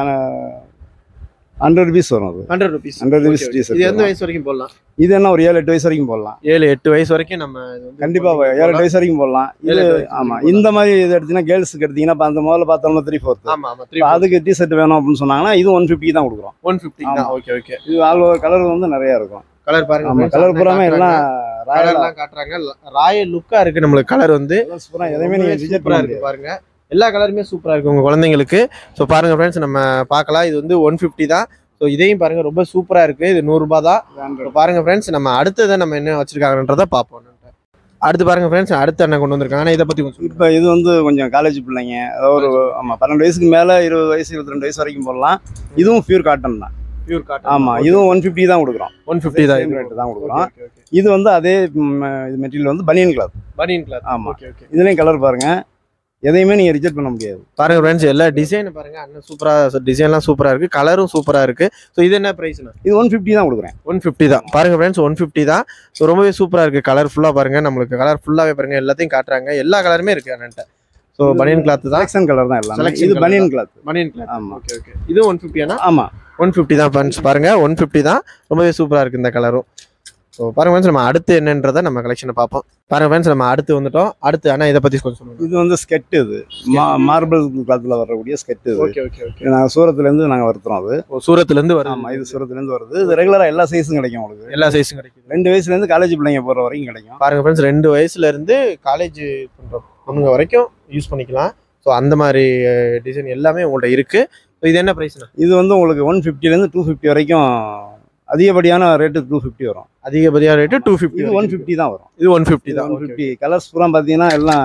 B: ஹண்ட்ரட் ருபீஸ் வரும். அது
A: hundred rupees.
B: Hundred rupees T shirt.
A: இது எந்த வயசு வரைக்கும் போடலாம்?
B: இது என்ன ஒரு ஏழு எட்டு வயசு வரைக்கும் போடலாம்.
A: ஏழு எட்டு வயசு வரைக்கும் நம்ம
B: கண்டிப்பா ஏழு எட்டு வயசு வரைக்கும் போடலாம். இது ஆமா, இந்த மாதிரி இது எடுத்தீங்கன்னா கேர்ள்ஸுக்கு எடுத்தீங்கன்னா அந்த முதல்ல பார்த்தோம்னா த்ரீ ஃபோர்த்.
A: ஆமா ஆமா.
B: அதுக்கு டி ஷர்ட் வேணும் அப்படின்னு சொன்னாங்கன்னா இது ஒன் ஃபிஃப்டி தான் கொடுக்குறோம்.
A: ஒன் ஃபிஃப்டி தான் ஓகே ஓகே.
B: இது ஆல் ஓவர் கலர் வந்து நிறைய இருக்கும்.
A: கலர் பாருங்க,
B: கலர் பூராமே எல்லாம்
A: ராயலா காட்டுறாங்க. ராயல் லுக்கா இருக்கு நம்மளுக்கு. கலர் வந்து
B: எதையுமே நீங்க ரிஜெக்ட் பண்ண
A: இருக்கு பாருங்க. எல்லா கலருமே சூப்பரா இருக்கு உங்க குழந்தைங்களுக்கு. ஸோ பாருங்க ஃப்ரெண்ட்ஸ், நம்ம பார்க்கலாம். இது வந்து ஒன் ஃபிஃப்டி தான். ஸோ இதையும் பாருங்க, ரொம்ப சூப்பரா இருக்கு. இது நூறுரூபா தான். பாருங்க ஃப்ரெண்ட்ஸ், நம்ம அடுத்ததை நம்ம என்ன வச்சிருக்காங்கன்றத பார்ப்போம். அடுத்து பாருங்க ஃப்ரெண்ட்ஸ், அடுத்து என்ன கொண்டு வந்திருக்காங்க. ஆனால் இதை பத்தி கொஞ்சம்
B: இப்போ இது வந்து கொஞ்சம் காலேஜ் பிள்ளைங்க, அதாவது ஒரு ஆமா பன்னெண்டு வயசுக்கு மேல இருபது வயசு இருபத்தி ரெண்டு வயசு வரைக்கும் போடலாம். இதுவும் பியூர் காட்டன் தான்.
A: Pure cotton.
B: ஆமா, இதுவும் ஒன் ஃபிஃப்டி தான் கொடுக்குறோம்.
A: ஒன் ஃபிஃப்டி தான்
B: ரேட் தான் கொடுக்குறோம். இது வந்து அதே இது மெட்டீரியல் வந்து பனியன் கிளாத்.
A: பனியன் கிளாத்.
B: ஆமா ஓகே ஓகே. இதுலயும் கலர் பாருங்க, எதையுமே நீங்க ரிஜெக்ட் பண்ண முடியாது.
A: பாருங்க ஃப்ரெண்ட்ஸ், எல்லா டிசைன் பாருங்க. அண்ணன் சூப்பரா டிசைன்லாம் சூப்பரா இருக்கு. கலரும் சூப்பரா இருக்கு. ஸோ இது என்ன பிரைஸ்னா?
B: இது ஒன் ஃபிஃப்டி தான் கொடுக்குறேன்.
A: ஒன் ஃபிஃப்டி தான். பாருங்க ஃப்ரெண்ட்ஸ், ஒன் ஃபிஃப்டி தான். ஸோ ரொம்பவே சூப்பரா இருக்கு. கலர் ஃபுல்லா பாருங்க, நம்மளுக்கு கலர் ஃபுல்லாவே பாருங்க, எல்லாத்தையும் காட்டுறாங்க. எல்லா கலருமே இருக்கு அண்ணன்ட்ட. ஸோ பனியன் கிளாத் தான்.
B: செலக்ஷன் கலர் தான் எல்லாம். இது பனியன் கிளாத்.
A: பனியன் கிளாத்.
B: ஆமா
A: ஓகே ஓகே. இது ஒன் ஃபிஃப்டியானா?
B: ஆமா
A: ஒன் ஃபிஃப்டி தான் ஃப்ரெண்ட்ஸ். பாருங்க ஒன் ஃபிஃப்டி தான். ரொம்பவே சூப்பரா இருக்கு இந்த கலரும். ஸோ பாருங்க ஃப்ரெண்ட்ஸ், நம்ம அடுத்து என்னன்றதை நம்ம கலெக்ஷனை பார்ப்போம். பாருங்க ஃப்ரெண்ட்ஸ், நம்ம அடுத்து வந்துட்டோம். அடுத்து ஆனால் இதை பற்றி கொஞ்சம் சொல்லுங்கள்.
B: இது வந்து ஸ்கெட். இது மார்பிள் கிளாத்தில் வரக்கூடிய ஸ்கெட். இது
A: ஓகே ஓகே ஓகே.
B: நாங்கள் சூரத்துலேருந்து நாங்கள் வருத்துறோம். அது
A: சூரத்துலேருந்து வரும்.
B: ஆமாம், இது சூரத்துலேருந்து வருது. இது ரெகுலராக எல்லா சைஸும் கிடைக்கும் உங்களுக்கு.
A: எல்லா சைஸும் கிடைக்கும்.
B: ரெண்டு வயசுலேருந்து காலேஜ் பிள்ளைங்க போகிற வரைக்கும் கிடைக்கும்.
A: பாருங்க ஃப்ரெண்ட்ஸ், ரெண்டு வயசுலேருந்து காலேஜ் பண்ணுற பொண்ணுங்க வரைக்கும் யூஸ் பண்ணிக்கலாம். ஸோ அந்த மாதிரி டிசைன் எல்லாமே உங்கள்கிட்ட இருக்குது. ஸோ இது என்ன ப்ரைஸ்னா?
B: இது வந்து உங்களுக்கு ஒன் ஃபிஃப்டிலேருந்து டூ ஃபிஃப்டி வரைக்கும் அதிகப்படியான ரேட்டு டூ ஃபிஃப்டி வரும்.
A: அதிகப்படியான ரேட்டு டூ ஃபிஃப்டி.
B: இது ஒன் ஃபிஃப்டி தான் வரும்.
A: இது ஒன் ஃபிஃப்டி தான்.
B: One fifty. கலர்ஸ் பூரா பார்த்தீங்கன்னா எல்லாம்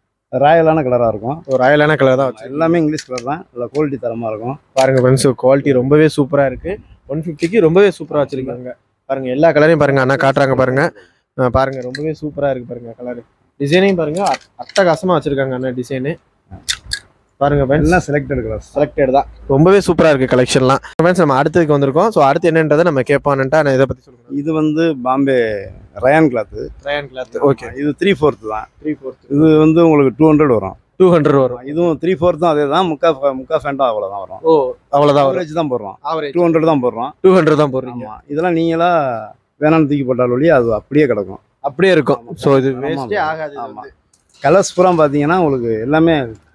B: ராயலான கலராக இருக்கும்.
A: ஒரு ராயலான கலர் தான்.
B: எல்லாமே இங்கிலீஷ் கலர் தான். நல்லா குவாலிட்டி தரமாக இருக்கும்.
A: பாருங்க ஃப்ரெண்ட்ஸ், குவாலிட்டி ரொம்பவே சூப்பராக இருக்குது. ஒன் ஃபிஃப்டிக்கு ரொம்பவே சூப்பராக வச்சுருக்காங்க. பாருங்க எல்லா கலரையும் பாருங்க அண்ணா காட்டுறாங்க. பாருங்க பாருங்க ரொம்பவே சூப்பராக இருக்குது. பாருங்க கலர் டிசைனையும் பாருங்க அட்டகாசமாக வச்சுருக்காங்க அண்ணா டிசைனு. பாருங்க ஃப்ரெண்ட்ஸ்,
B: எல்லாம் செலக்டட் கலர்ஸ்.
A: செலக்டட் தான். ரொம்பவே சூப்பரா இருக்கு கலெக்ஷன்லாம். ஃப்ரெண்ட்ஸ் நம்ம அடுத்ததுக்கு வந்திருக்கோம். ஸோ அடுத்து என்னன்றதை நம்ம கேட்பான்ட்டா நான் இதை பத்தி சொல்லுங்க.
B: இது வந்து Bombay rayon cloth.
A: Rayon cloth. Okay.
B: இது த்ரீ ஃபோர்த் தான்.
A: Three fourth.
B: இது வந்து உங்களுக்கு டூ ஹண்ட்ரட் வரும்.
A: டூ ஹண்ட்ரட் வரும்.
B: இதுவும் த்ரீ ஃபோர்த்தும் அதே தான். முக்கா முக்கா ஃபேண்டும் அவ்வளோதான் வரும்.
A: ஓ அவ்வளோதான்.
B: ஆவரேஜ் தான் போடுறோம்.
A: ஆவரேஜ்
B: டூ ஹண்ட்ரட் தான் போடுறோம்.
A: டூ ஹண்ட்ரட் தான் போடுறீங்க.
B: ஆமாம், இதெல்லாம் நீங்களா வேணாம்னு தூக்கி போட்டால் வழியே அது அப்படியே கிடக்கும்.
A: அப்படியே இருக்கும். ஸோ இது வேஸ்டே ஆகாது.
B: ஆமாம். கலர்ஸ் பூரா பார்த்தீங்கன்னா உங்களுக்கு எல்லாமே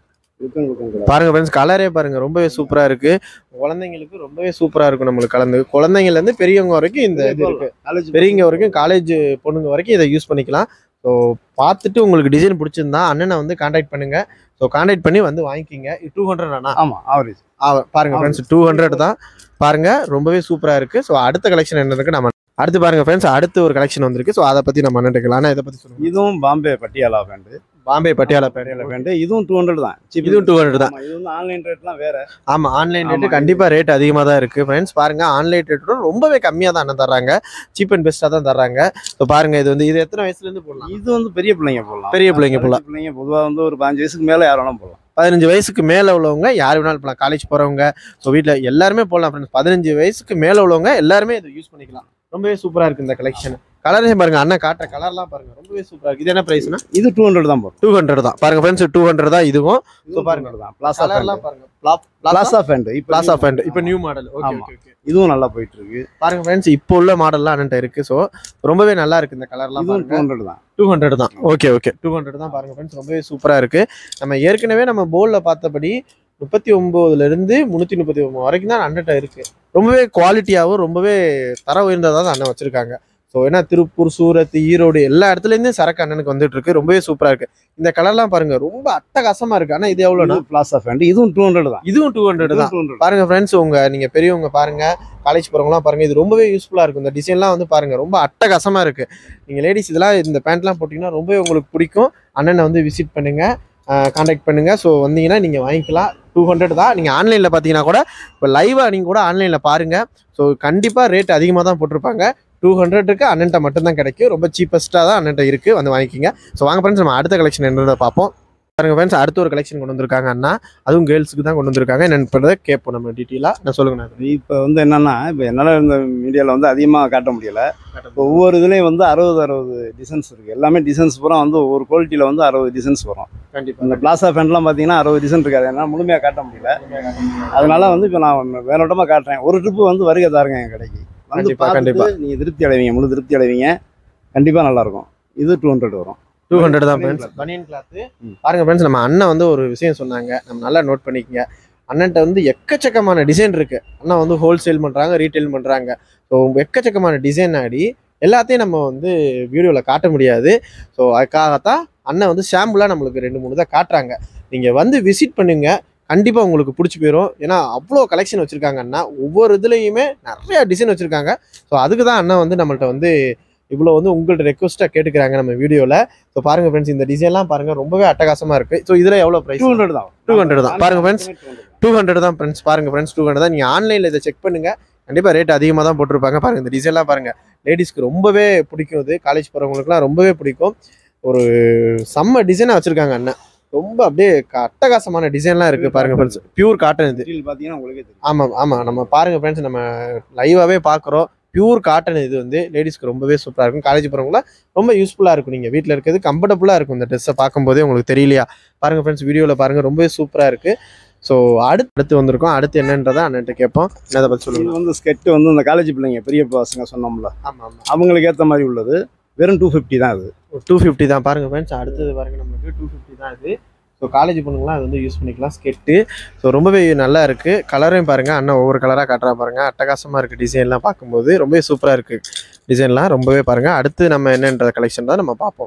A: பாருங்க ஃப்ரெண்ட்ஸ், கலரே பாருங்க ரொம்பவே சூப்பரா இருக்கு. குழந்தைங்களுக்கு ரொம்பவே சூப்பரா இருக்கும். நம்மளுக்கு கலந்து குழந்தைங்கள்ல இருந்து பெரியவங்க வரைக்கும் இந்த இது இருக்கு. பெரியவங்க வரைக்கும் காலேஜ் பொண்ணுங்க வரைக்கும் இதை யூஸ் பண்ணிக்கலாம். ஸோ பார்த்துட்டு உங்களுக்கு டிசைன் பிடிச்சிருந்தா அண்ணனை வந்து கான்டாக்ட் பண்ணுங்க. ஸோ கான்டாக்ட் பண்ணி வந்து வாங்கிக்கிங்க. டூ ஹண்ட்ரட் ஆனா
B: ஆமாம் ஆவரேஜ்.
A: பாருங்க ஃப்ரெண்ட்ஸ், டூ ஹண்ட்ரட் தான். பாருங்க ரொம்பவே சூப்பரா இருக்கு. ஸோ அடுத்த கலெக்ஷன் என்ன இருக்கு நம்ம அடுத்து பாருங்க ஃப்ரெண்ட்ஸ், அடுத்து ஒரு கலெக்ஷன் வந்திருக்கு. ஸோ அதை பத்தி நம்ம அண்ணன் கேட்கலாம். ஆனால் இதை பத்தி சொல்லுங்க.
B: இதுவும் பாம்பே பட்டியாலா பேண்ட்.
A: பாம்பே பட்டியாலா
B: பட்டியாலா பேண்ட். இதுவும் டூ ஹண்ட்ரட் தான்.
A: இதுவும் டூ ஹண்ட்ரட் தான்.
B: இது வந்து ஆன்லைன் ரேட்லாம் வேற.
A: ஆமா, ஆன்லைன் ரேட்டு கண்டிப்பா ரேட் அதிகமாக தான் இருக்கு ஃப்ரெண்ட்ஸ். பாருங்க ஆன்லைன் ரேட்டோட ரொம்பவே கம்மியாக தான் அண்ணன் தர்றாங்க. சீப் அண்ட் பெஸ்ட்டாக தான் தர்றாங்க. ஸோ பாருங்க இது வந்து இது எத்தனை வயசுல இருந்து போடலாம்?
B: இது வந்து பெரிய பிள்ளைங்க போடலாம்.
A: பெரிய பிள்ளைங்க போடலாம்.
B: பிள்ளைங்க பொதுவாக வந்து ஒரு பதினஞ்சு வயசுக்கு மேலே யார் வேணாலும் போடலாம்.
A: பதினஞ்சு வயசுக்கு மேலே உள்ளவங்க யார் வேணாலும் போகலாம். காலேஜ் போகிறவங்க, ஸோ வீட்டில் எல்லாருமே போடலாம் ஃப்ரெண்ட்ஸ். பதினஞ்சு வயசுக்கு மேலே உள்ளவங்க எல்லாருமே இதை யூஸ் பண்ணிக்கலாம். ரொம்பவே சூப்பரா இருக்கு இந்த கலெக்ஷன். கலரையும் பாருங்க, அண்ணன் காட்டுற கலர்லாம் பாருங்க ரொம்பவே சூப்பரா இருக்கு. இது என்ன பிரைஸ்னா?
B: இது டூ ஹண்ட்ரட் தான் போடும்.
A: டூ ஹண்ட்ரட் தான். பாருங்க ஃப்ரெண்ட்ஸ், டூ ஹண்ட்ரட் தான் இதுவும். ஸோ பாருங்க
B: தான் பிளாசா
A: கலர்லாம் பாருங்க.
B: Palazzo pant. இப்போ
A: பிளாசா பேண்ட் இப்போ new model. Okay okay okay.
B: இதுவும் நல்லா போயிட்டு இருக்கு.
A: பாருங்க ஃப்ரெண்ட்ஸ், இப்போ உள்ள மாடல்லாம் அண்ணன்ட்ட இருக்கு. ஸோ ரொம்பவே நல்லா இருக்கு இந்த கலர்லாம்.
B: இதுவும் டூ ஹண்ட்ரட் தான்.
A: டூ ஹண்ட்ரட் தான். Okay okay. டூ ஹண்ட்ரட் தான். பாருங்க ஃப்ரெண்ட்ஸ், ரொம்பவே சூப்பரா இருக்கு. நம்ம ஏற்கனவே நம்ம போர்டில் பார்த்தபடி முப்பத்தி ஒன்பதுல இருந்து முன்னூத்தி முப்பத்தி ஒன்பது வரைக்கும் தான் அண்ணன்ட்ட இருக்கு. ரொம்பவே குவாலிட்டியாகவும் ரொம்பவே தர உயர்ந்ததாக தான் அண்ணன் வச்சிருக்காங்க. ஸோ ஏன்னா திருப்பூர், சூரத், ஈரோடு எல்லா இடத்துலேருந்து சரக்கு அண்ணனுக்கு வந்துட்டு இருக்கு. ரொம்பவே சூப்பரா இருக்கு. இந்த கலர்லாம் பாருங்க ரொம்ப அட்டகாசமா இருக்கு. ஆனால் இது எவ்வளோனா?
B: Palazzo pant. இதுவும் டூ ஹண்ட்ரட் தான்.
A: இதுவும் டூ ஹண்ட்ரட் தான். பாருங்க ஃப்ரெண்ட்ஸ், உங்க நீங்க பெரியவங்க பாருங்க, காலேஜ் போறவங்களாம் பாருங்க, இது ரொம்பவே யூஸ்ஃபுல்லா இருக்கும். இந்த டிசைன்லாம் வந்து பாருங்க ரொம்ப அட்டகாசமா இருக்கு. நீங்க லேடிஸ் இதெல்லாம் இந்த பேண்ட்லாம் போட்டீங்கன்னா ரொம்பவே உங்களுக்கு பிடிக்கும். அண்ணனை வந்து விசிட் பண்ணுங்க, கான்டாக்ட் பண்ணுங்க. ஸோ வந்தீங்கன்னா நீங்க வாங்கிக்கலாம். டூ ஹண்ட்ரட் தான். நீங்க ஆன்லைன்ல பாத்தீங்கன்னா கூட இப்போ லைவா நீங்க கூட ஆன்லைன்ல பாருங்க. ஸோ கண்டிப்பா ரேட் அதிகமாக தான் போட்டிருப்பாங்க. டூ ஹண்ட்ரடுக்கு அண்ணன்ட்ட மட்டும்தான் கிடைக்கும். ரொம்ப சீப்பஸ்ட்டாக தான் அண்ணன்ட்ட இருக்கு. வந்து வாங்கிக்கிங்க. ஸோ வாங்க ஃப்ரெண்ட்ஸ், நம்ம அடுத்த கலெக்ஷன் என்னன்றதை பார்ப்போம். பாருங்க ஃப்ரெண்ட்ஸ், அடுத்த ஒரு கலெக்ஷன் கொண்டு வந்திருக்காங்க அண்ணா. அதுவும் கேர்ள்ஸுக்கு தான் கொண்டு வந்திருக்காங்க. என்னென்னு பண்ணுறதை கேட்போம் நம்ம டீட்டெயிலாக. நான் சொல்லுங்க.
B: இப்போ வந்து என்னன்னா, இப்போ என்னால் இந்த மீடியாவில் வந்து அதிகமாக காட்ட முடியலை. இப்போ ஒவ்வொரு இதுலேயும் வந்து அறுபது அறுபது டிசைன்ஸ் இருக்குது. எல்லாமே டிசைன்ஸ் பூரா வந்து ஒவ்வொரு குவாலிட்டியில் வந்து அறுபது டிசைன்ஸ் வரும். கண்டிப்பாக இந்த பிளாசா பேண்ட்லாம் பார்த்தீங்கன்னா அறுபது டிசைன் இருக்காது. என்னால் முழுமையாக காட்ட முடியல. அதனால வந்து இப்போ நான் வேறோட்டமாக காட்டுறேன். ஒரு ட்ரிப்பு வந்து வருகை தாருங்க என் கடைக்கு. வந்து கண்டிப்பாக நீங்கள் திருப்தி அடைவீங்க, முழு திருப்தி அடைவீங்க. கண்டிப்பாக நல்லாயிருக்கும். இது டூ ஹண்ட்ரட் வரும்.
A: டூ ஹண்ட்ரட் தான் ஃப்ரெண்ட்ஸ். பனியன் கிளாத்து. பாருங்க ஃப்ரெண்ட்ஸ், நம்ம அண்ணன் வந்து ஒரு விஷயம் சொன்னாங்க, நம்ம நல்லா நோட் பண்ணிக்கங்க. அண்ணன்ட்ட வந்து எக்கச்சக்கமான டிசைன் இருக்கு. அண்ணா வந்து ஹோல்சேல் பண்றாங்க, ரீட்டைல் பண்றாங்க. ஸோ எக்கச்சக்கமான டிசைன் ஆடி எல்லாத்தையும் நம்ம வந்து வீடியோவில் காட்ட முடியாது. ஸோ அதுக்காகத்தான் அண்ணன் வந்து சாம்பிளாக நம்மளுக்கு ரெண்டு மூணு தான் காட்டுறாங்க. நீங்கள் வந்து விசிட் பண்ணுங்க, கண்டிப்பாக உங்களுக்கு பிடிச்சி போயிடும். ஏன்னா அவ்வளோ கலெக்ஷன் வச்சுருக்காங்க அண்ணா. ஒவ்வொரு இதுலேயுமே நிறையா டிசைன் வச்சுருக்காங்க. ஸோ அதுக்கு தான் அண்ணன் வந்து நம்மள்ட்ட வந்து இவ்வளோ வந்து உங்கள்ட்ட ரெக்வஸ்ட்டாக கேட்டுக்கிறாங்க நம்ம வீடியோவில். ஸோ பாருங்கள் ஃப்ரெண்ட்ஸ், இந்த டிசைன்லாம் பாருங்கள் ரொம்பவே அட்டகாசமாக இருக்குது. ஸோ இதில் எவ்வளோ ப்ரைஸ்?
B: டூ ஹண்ட்ரட் தான்.
A: டூ ஹண்ட்ரட் தான். பாருங்கள் ஃப்ரெண்ட்ஸ், டூ ஹண்ட்ரட் தான் ஃப்ரெண்ட்ஸ். பாருங்கள் ஃப்ரெண்ட்ஸ், டூ ஹண்ட்ரட் தான். நீங்கள் ஆன்லைனில் இதை செக் பண்ணுங்கள், கண்டிப்பாக ரேட் அதிகமாக தான் போட்டிருப்பாங்க. பாருங்கள் இந்த டிசைன்லாம் பாருங்கள், லேடிஸ்க்கு ரொம்பவே பிடிக்கும். இது காலேஜ் போகிறவங்களுக்குலாம் ரொம்பவே பிடிக்கும். ஒரு செம்ம டிசைனாக வச்சுருக்காங்க அண்ணன். ரொம்ப அப்படியே அட்டகாசமான டிசைன்லாம் இருக்குது. பாருங்கள் ஃப்ரெண்ட்ஸ், பியூர் காட்டன் இது
B: பார்த்தீங்கன்னா உங்களுக்கு.
A: ஆமாம் ஆமாம், நம்ம பாருங்கள் ஃப்ரெண்ட்ஸ், நம்ம லைவாகவே பார்க்குறோம். பியூர் காட்டன் இது வந்து லேடிஸ்க்கு ரொம்பவே சூப்பராக இருக்கும். காலேஜ் போகிறவங்களாம் ரொம்ப யூஸ்ஃபுல்லாக இருக்கும். நீங்கள் வீட்டில் இருக்கிறது கம்ஃபர்டபுளாக இருக்கும். இந்த ட்ரெஸ்ஸை பார்க்கும்போதே உங்களுக்கு தெரியலையா? பாருங்கள் ஃப்ரெண்ட்ஸ், வீடியோவில் பாருங்கள் ரொம்பவே சூப்பராக இருக்குது. ஸோ அடுத்து அடுத்து வந்திருக்கோம். அடுத்து என்னன்றதை அண்ணன்ட்ட கேட்போம். அதை பற்றி சொல்லுங்கள்.
B: இது வந்து ஸ்கெட்டு வந்து இந்த காலேஜ் பிள்ளைங்க பெரிய பசங்க சொன்னோம்ல,
A: ஆமாம் ஆமாம்,
B: அவங்களுக்கு ஏற்ற மாதிரி உள்ளது. வெறும் டூ ஃபிஃப்டி தான். அது
A: டூ ஃபிஃப்டி தான். பாருங்கள் ஃப்ரெண்ட்ஸ், அடுத்தது பாருங்கள் நம்மளுக்கு டூ ஃபிஃப்டி தான் இது. ஸோ காலேஜ் பொண்ணுங்களாம் அது வந்து யூஸ் பண்ணிக்கலாம், ஸ்கெட்டு. ஸோ ரொம்பவே நல்லா இருக்குது. கலரையும் பாருங்கள், அண்ணன் ஒவ்வொரு கலராக காட்டுறா பாருங்கள். அட்டகாசமாக இருக்குது டிசைன்லாம் பார்க்கும்போது. ரொம்பவே சூப்பராக இருக்குது டிசைன்லாம். ரொம்பவே பாருங்கள். அடுத்து நம்ம என்னன்ற கலெக்ஷன் தான் நம்ம பார்ப்போம்.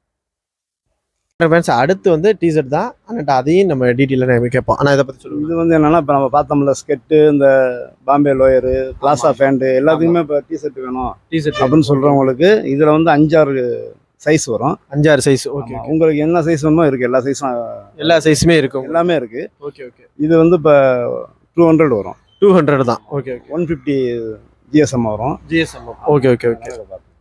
A: ஃப்ரெண்ட்ஸ், அடுத்து வந்து டிஷர்ட் தான். அண்ணன்ட்ட அதையும் நம்ம டீட்டெயிலாக நம்ம கேட்போம். ஆனால் இதை பற்றி சொல்லுங்கள்.
B: இது வந்து என்னென்னா, இப்போ நம்ம பார்த்தோம்ல ஸ்கெட்டு, இந்த பாம்பே லோயரு, பிளாசா பேண்ட்டு எல்லாத்துக்குமே இப்போ டிஷர்ட் வேணும்
A: டிஷர்ட்
B: அப்படின்னு சொல்கிறவங்களுக்கு இதில் வந்து அஞ்சாறு சைஸ் வரும்.
A: அஞ்சாறு சைஸ். ஓகே,
B: உங்களுக்கு என்ன சைஸ் வேணுமோ இருக்குது. எல்லா சைஸும்
A: எல்லா சைஸுமே இருக்கும்,
B: எல்லாமே இருக்குது.
A: Okay okay.
B: இது வந்து இப்போ டூ ஹண்ட்ரட் வரும்.
A: டூ ஹண்ட்ரட் தான். Okay okay.
B: One fifty GSM GSM.
A: ஜிஎஸ்எம். ஓகே ஓகே ஓகே.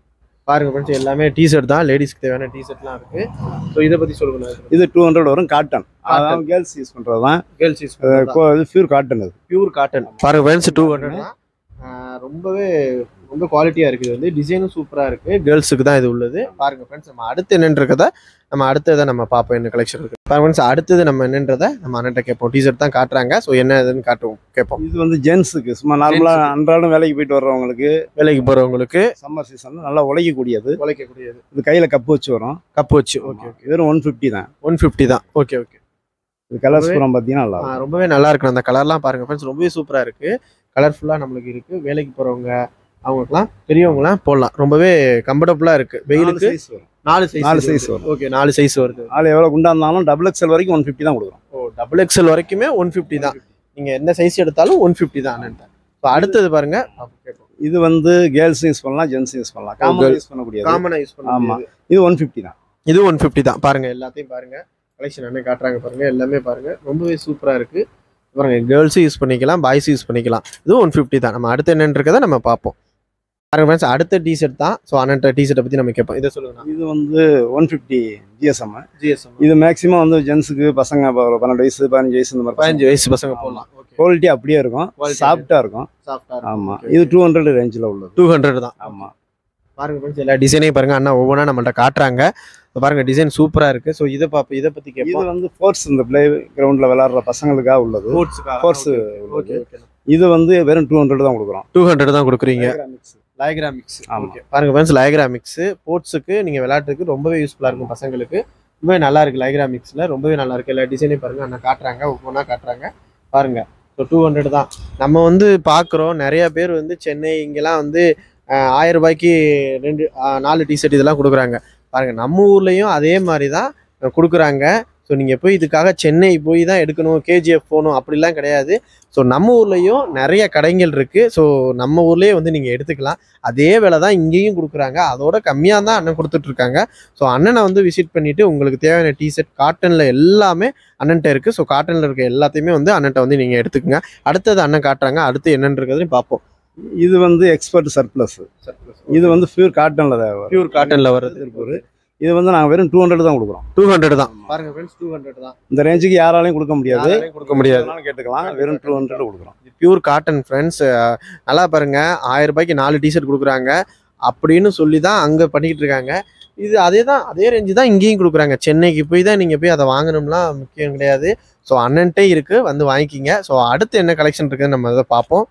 A: பாருங்க ஃப்ரெண்ட்ஸ் எல்லாமே டிஷர்ட் தான், லேடிஸ்க்கு தேவையான டிஷர்ட்லாம் இருக்கு. ஸோ இதை பத்தி சொல்லுங்க.
B: இது டூ ஹண்ட்ரட் வரும், காட்டன். அதான் கேர்ள்ஸ் யூஸ் பண்றது தான்.
A: கேர்ள்ஸ் யூஸ்
B: இது பியூர் காட்டன். அது
A: பியூர் காட்டன். பாருங்க ஃப்ரெண்ட்ஸ் டூ ஹண்ட்ரட் தான். ரொம்பவே ரொம்ப குவாலிட்டியா இருக்குது. வந்து டிசைனும் சூப்பரா இருக்கு. கேர்ள்ஸுக்கு தான் இது உள்ளது. பாருங்க ஃப்ரெண்ட்ஸ் நம்ம அடுத்து என்னன்றதை நம்ம அடுத்ததை நம்ம பார்ப்போம் என்ன கலெக்ஷன் இருக்கு. பாருங்க ஃப்ரெண்ட்ஸ் அடுத்தது நம்ம என்னன்றதை நம்ம அண்ணன்ட்ட கேட்போம். டிஷர்ட் தான் காட்டுறாங்க. ஸோ என்ன இதுன்னு காட்டுவோம் கேட்போம்.
B: இது வந்து ஜென்ஸுக்கு சும்மா நார்மலா அன்றாடம் வேலைக்கு போயிட்டு வர்றவங்களுக்கு,
A: வேலைக்கு போறவங்களுக்கு
B: சம்மர் சீசன்ல நல்லா உழைக்கக்கூடியது.
A: உழைக்கக்கூடியது.
B: இது கையில கப்பு வச்சு வரும்.
A: கப்பு வச்சு. Okay okay.
B: வெறும் ஒன் ஃபிஃப்டி தான்.
A: ஒன் ஃபிஃப்டி தான். Okay okay.
B: இது கலர்ஸ் பூரா பார்த்தீங்கன்னா நல்லா இருக்கும்.
A: ரொம்பவே நல்லா இருக்கு. அந்த கலர்லாம் பாருங்க ஃப்ரெண்ட்ஸ் ரொம்பவே சூப்பரா இருக்கு. கலர்ஃபுல்லா நம்மளுக்கு இருக்கு. வேலைக்கு போறவங்க அவங்களுக்குலாம் பெரியவங்கலாம் போடலாம். ரொம்பவே கம்ஃபர்டபுளா இருக்கு. வெயிலுக்கு நாலு சைஸ்
B: நாலு சைஸ் வரும்.
A: ஓகே நாலு சைஸ் வருது.
B: ஆள் எவ்வளவு குண்டா இருந்தாலும் டபுள் எக்ஸ்எல் வரைக்கும் ஒன் ஃபிஃப்டி தான் கொடுக்குறோம்.
A: ஓ டபுள் எக்ஸ்எல் வரைக்குமே ஒன் ஃபிஃப்டி தான். நீங்க எந்த சைஸ் எடுத்தாலும் ஒன் ஃபிஃப்டி தான். ஸோ அடுத்தது பாருங்க.
B: இது வந்து கேர்ள்ஸ் யூஸ் பண்ணலாம், ஜென்ஸ் யூஸ் பண்ணலாம். காமனா யூஸ் பண்ணக்கூடியது.
A: காமனா யூஸ் பண்ணலாம்.
B: ஆமா இது ஒன் ஃபிஃப்டி தான்.
A: இது ஒன் ஃபிஃப்டி தான். பாருங்க எல்லாத்தையும் பாருங்க. கலெக்ஷன் என்ன காட்டுறாங்க பாருங்க. எல்லாமே பாருங்க ரொம்பவே சூப்பரா இருக்கு. பாருங்க கேர்ள்ஸும் யூஸ் பண்ணிக்கலாம், பாய்ஸும் யூஸ் பண்ணிக்கலாம். இது ஒன் ஃபிஃப்டி தான். நம்ம அடுத்து என்னன்னு இருக்கதை நம்ம பார்ப்போம். பாருங்க ஃப்ரெண்ட்ஸ் அடுத்த டிஷர்ட் தான். ஸோ அண்ணன் டிஷர்ட்டை பற்றி நம்ம கேட்போம். இதை சொல்லுங்க.
B: இது வந்து ஒன் ஃபிஃப்டி ஜிஎஸ்எம்.
A: ஜிஎஸ்எம்
B: இது மேக்ஸிமம் வந்து ஜென்ஸுக்கு பசங்க பன்னெண்டு வயசு பதினஞ்சு வயசு இந்த மாதிரி
A: பதினஞ்சு வயசு பசங்க போடலாம்.
B: குவாலிட்டி அப்படியே இருக்கும், சாஃப்டா இருக்கும். ஆமா இது டூ ஹண்ட்ரட் ரேஞ்சில் உள்ளது.
A: டூ ஹண்ட்ரட் தான்.
B: ஆமா
A: பாருங்க ஃப்ரெண்ட்ஸ் எல்லா டிசைனையும் பாருங்க. அண்ணா ஒவ்வொன்றா நம்மள்ட்ட காட்டுறாங்க. பாருங்க டிசைன் சூப்பரா இருக்கு. ஸோ இதை பார்ப்போம். இதை பத்தி கேட்போம்.
B: இது வந்து ஃபோர்ஸ் இந்த பிளே கிரவுண்ட்ல விளையாடுற பசங்களுக்காக உள்ளது. ஃபோர்ஸ். ஓகே இது வந்து வெறும் டூ ஹண்ட்ரட் தான் கொடுக்குறோம்.
A: டூ ஹண்ட்ரட் தான் கொடுக்குறீங்க. Lycra mix. ஓகே பாருங்க ஃப்ரெண்ட்ஸ் லயக்ரா மிக்ஸ் ஸ்போர்ட்ஸுக்கு நீங்க விளையாட்டுக்கு ரொம்பவே யூஸ்ஃபுல்லா இருக்கும். பசங்களுக்கு ரொம்பவே நல்லா இருக்கு. லயக்ரா மிக்ஸ்ல ரொம்பவே நல்லா இருக்கு. எல்லா டிசைனையும் பாருங்க அண்ணா காட்டுறாங்க. ஒவ்வொன்றா காட்டுறாங்க பாருங்க. ஸோ டூ ஹண்ட்ரட் தான். நம்ம வந்து பார்க்குறோம் நிறைய பேர் வந்து சென்னை இங்கெல்லாம் வந்து ஆயிரம் ரூபாய்க்கு ரெண்டு நாலு டிஷர்ட் இதெல்லாம் கொடுக்குறாங்க. பாருங்க நம்ம ஊர்லேயும் அதே மாதிரி தான் கொடுக்குறாங்க. ஸோ நீங்கள் போய் இதுக்காக சென்னை போய் தான் எடுக்கணும், கேஜிஎஃப் போகணும் அப்படிலாம் கிடையாது. ஸோ நம்ம ஊர்லேயும் நிறைய கடைகள் இருக்குது. ஸோ நம்ம ஊர்லேயே வந்து நீங்கள் எடுத்துக்கலாம். அதே வேலை தான் இங்கேயும் கொடுக்குறாங்க. அதோட கம்மியாக தான் அண்ணன் கொடுத்துட்ருக்காங்க. ஸோ அண்ணனை வந்து விசிட் பண்ணிவிட்டு உங்களுக்கு தேவையான டிஷர்ட் காட்டனில் எல்லாமே அண்ணன்ட்ட இருக்குது. ஸோ காட்டனில் இருக்க எல்லாத்தையுமே வந்து அண்ணன்ட்ட வந்து நீங்கள் எடுத்துக்கோங்க. அடுத்தது அண்ணன் காட்டுறாங்க. அடுத்து என்னன்றதையும் பார்ப்போம்.
B: இது வந்து எக்ஸ்பர்ட் சர்ப்ளஸ். இது வந்து பியூர் காட்டன்ல
A: பியூர் காட்டன்ல வருது.
B: இது வந்து நாங்கள் வெறும் டூ ஹண்ட்ரட் தான் கொடுக்குறோம்.
A: டூ ஹண்ட்ரட் தான். பாருங்க ஃப்ரெண்ட்ஸ் டூ ஹண்ட்ரட் தான்.
B: இந்த ரேஞ்சுக்கு யாராலையும் கொடுக்க முடியாது.
A: கொடுக்க முடியாது
B: கேட்டுக்கலாம். வெறும் டூ ஹண்ட்ரட் கொடுக்குறோம்.
A: Pure cotton friends. நல்லா பாருங்க ஆயிரம் ரூபாய்க்கு நாலு டிஷர்ட் கொடுக்குறாங்க அப்படின்னு சொல்லி தான் அங்கே பண்ணிக்கிட்டு இருக்காங்க. இது அதே தான் அதே ரேஞ்சு தான் இங்கேயும் கொடுக்குறாங்க. சென்னைக்கு போய் தான் நீங்கள் போய் அதை வாங்கணும்லாம் முக்கியம் கிடையாது. ஸோ அண்ணன்ட்டே இருக்குது, வந்து வாங்கிக்கிங்க. ஸோ அடுத்து என்ன கலெக்ஷன் இருக்குதுன்னு நம்ம அதை பார்ப்போம்.